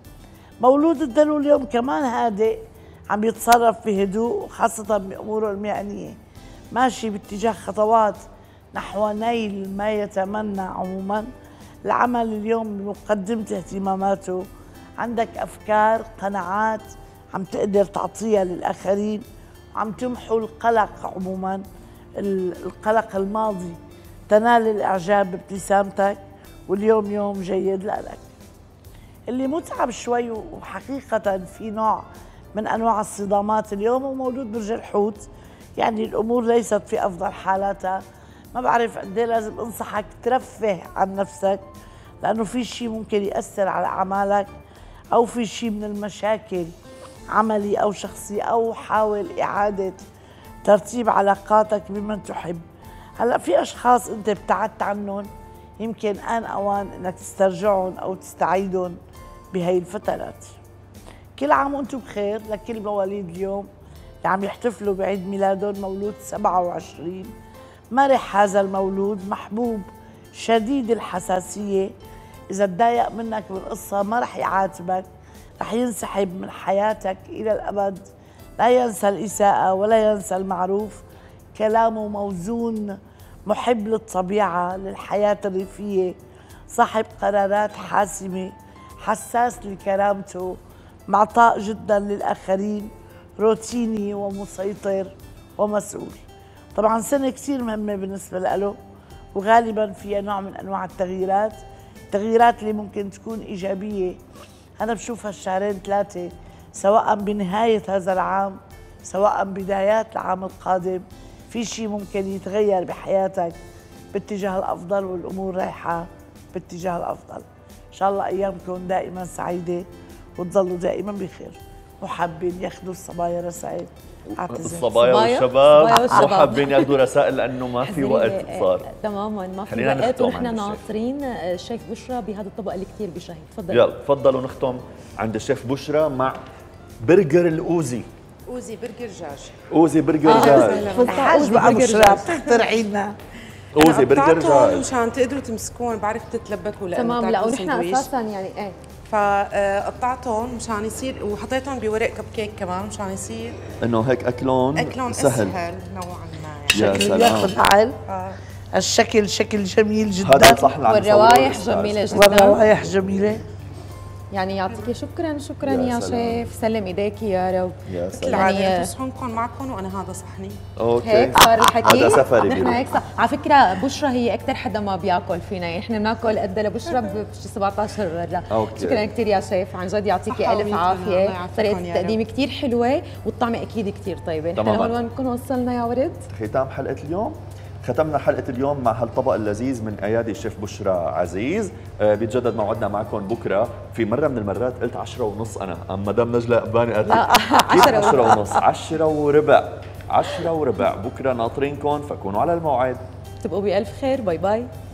مولود الدلو اليوم كمان هادئ، عم يتصرف بهدوء خاصة بأموره المهنية، ماشي باتجاه خطوات نحو نيل ما يتمنى. عموما العمل اليوم بمقدمة اهتماماته، عندك أفكار، قناعات عم تقدر تعطيها للآخرين، وعم تمحو القلق. عموما القلق الماضي، تنال الإعجاب بابتسامتك، واليوم يوم جيد لك. اللي متعب شوي وحقيقة في نوع من أنواع الصدامات اليوم هو مولود برج الحوت، يعني الأمور ليست في أفضل حالاتها، ما بعرف قد ايه لازم أنصحك ترفه عن نفسك، لأنه في شيء ممكن يأثر على أعمالك، أو في شيء من المشاكل عملي أو شخصي، أو حاول إعادة ترتيب علاقاتك بمن تحب. هلأ في أشخاص أنت ابتعدت عنهم، يمكن آن أوان أنك تسترجعهم أو تستعيدهم بهي الفترات. كل عام وأنتم بخير لكل مواليد اليوم اللي عم يحتفلوا بعيد ميلادهم. مولود سبعة وعشرين، مرح هذا المولود، محبوب، شديد الحساسية، إذا تضايق منك بالقصة ما رح يعاتبك، رح ينسحب من حياتك إلى الأبد، لا ينسى الإساءة ولا ينسى المعروف، كلامه موزون، محب للطبيعة، للحياة الريفية، صاحب قرارات حاسمة، حساس لكرامته، معطاء جدا للآخرين، روتيني ومسيطر ومسؤول. طبعا سنة كثير مهمة بالنسبة له، وغالبا فيها نوع من أنواع التغييرات، التغييرات اللي ممكن تكون إيجابية. أنا بشوف هالشهرين ثلاثة، سواء بنهاية هذا العام سواء بدايات العام القادم، في شيء ممكن يتغير بحياتك باتجاه الأفضل، والأمور رايحة باتجاه الأفضل. إن شاء الله أيامكم دائما سعيدة وتظلوا دائما بخير، وحابين ياخذوا الصبايا رسائل. الصبايا والشباب مو حابين ياخذوا رسائل لانه ما في وقت صار. تماما ما في وقت، ونحن ناطرين الشيف بشرى بهذا الطبق اللي كثير بشهي. تفضل. يلا تفضلوا نختم عند الشيف بشرى مع برجر الاوزي. اوزي برجر دجاج. اوزي برجر دجاج. حاج بقى بشرى بتخترعي لنا. اوزي برجر دجاج مشان تقدروا تمسكون، بعرف تتلبكوا لانه تمام. لا ونحن اساسا يعني ايه فقطعتهم مشان يصير، وحطيتهم بورق كب كيك كمان مشان يصير انه هيك اكلون اكلون سهل اسهل نوعا ما. يعني شكل ياخذ عقل. آه. الشكل شكل جميل جدا، هذا صح. والروايح جميله جدا، والروايح جميله. يعني يعطيكي شكرا شكرا يا, يا شيف، سلم ايديكي يا رب. يا سلام. يعني صحنكم معكم وانا هذا صحني. اوكي هيك صار الحكي. هذا سفري. نحن هيك صار. على فكره بشرى هي اكثر حدا ما بياكل فينا، نحن بناكل قد لبشرى بشي سبعطعش مره. شكرا كثير يا شيف، عن جد يعطيكي الف عافيه، طريقه التقديم كثير حلوه والطعمه اكيد كثير طيبه. نحن هون بنكون وصلنا يا ورد ختام حلقه اليوم. ختمنا حلقة اليوم مع هالطبق اللذيذ من أيادي الشيف بشرى عزيز. آه بيتجدد موعدنا معكم بكرة. في مرة من المرات قلت عشرة ونص أنا، أما مدام نجلة قباني قالت عشرة ونص، عشرة وربع، عشرة وربع. بكرة ناطرينكم، فكونوا على الموعد. تبقوا بألف خير. باي باي.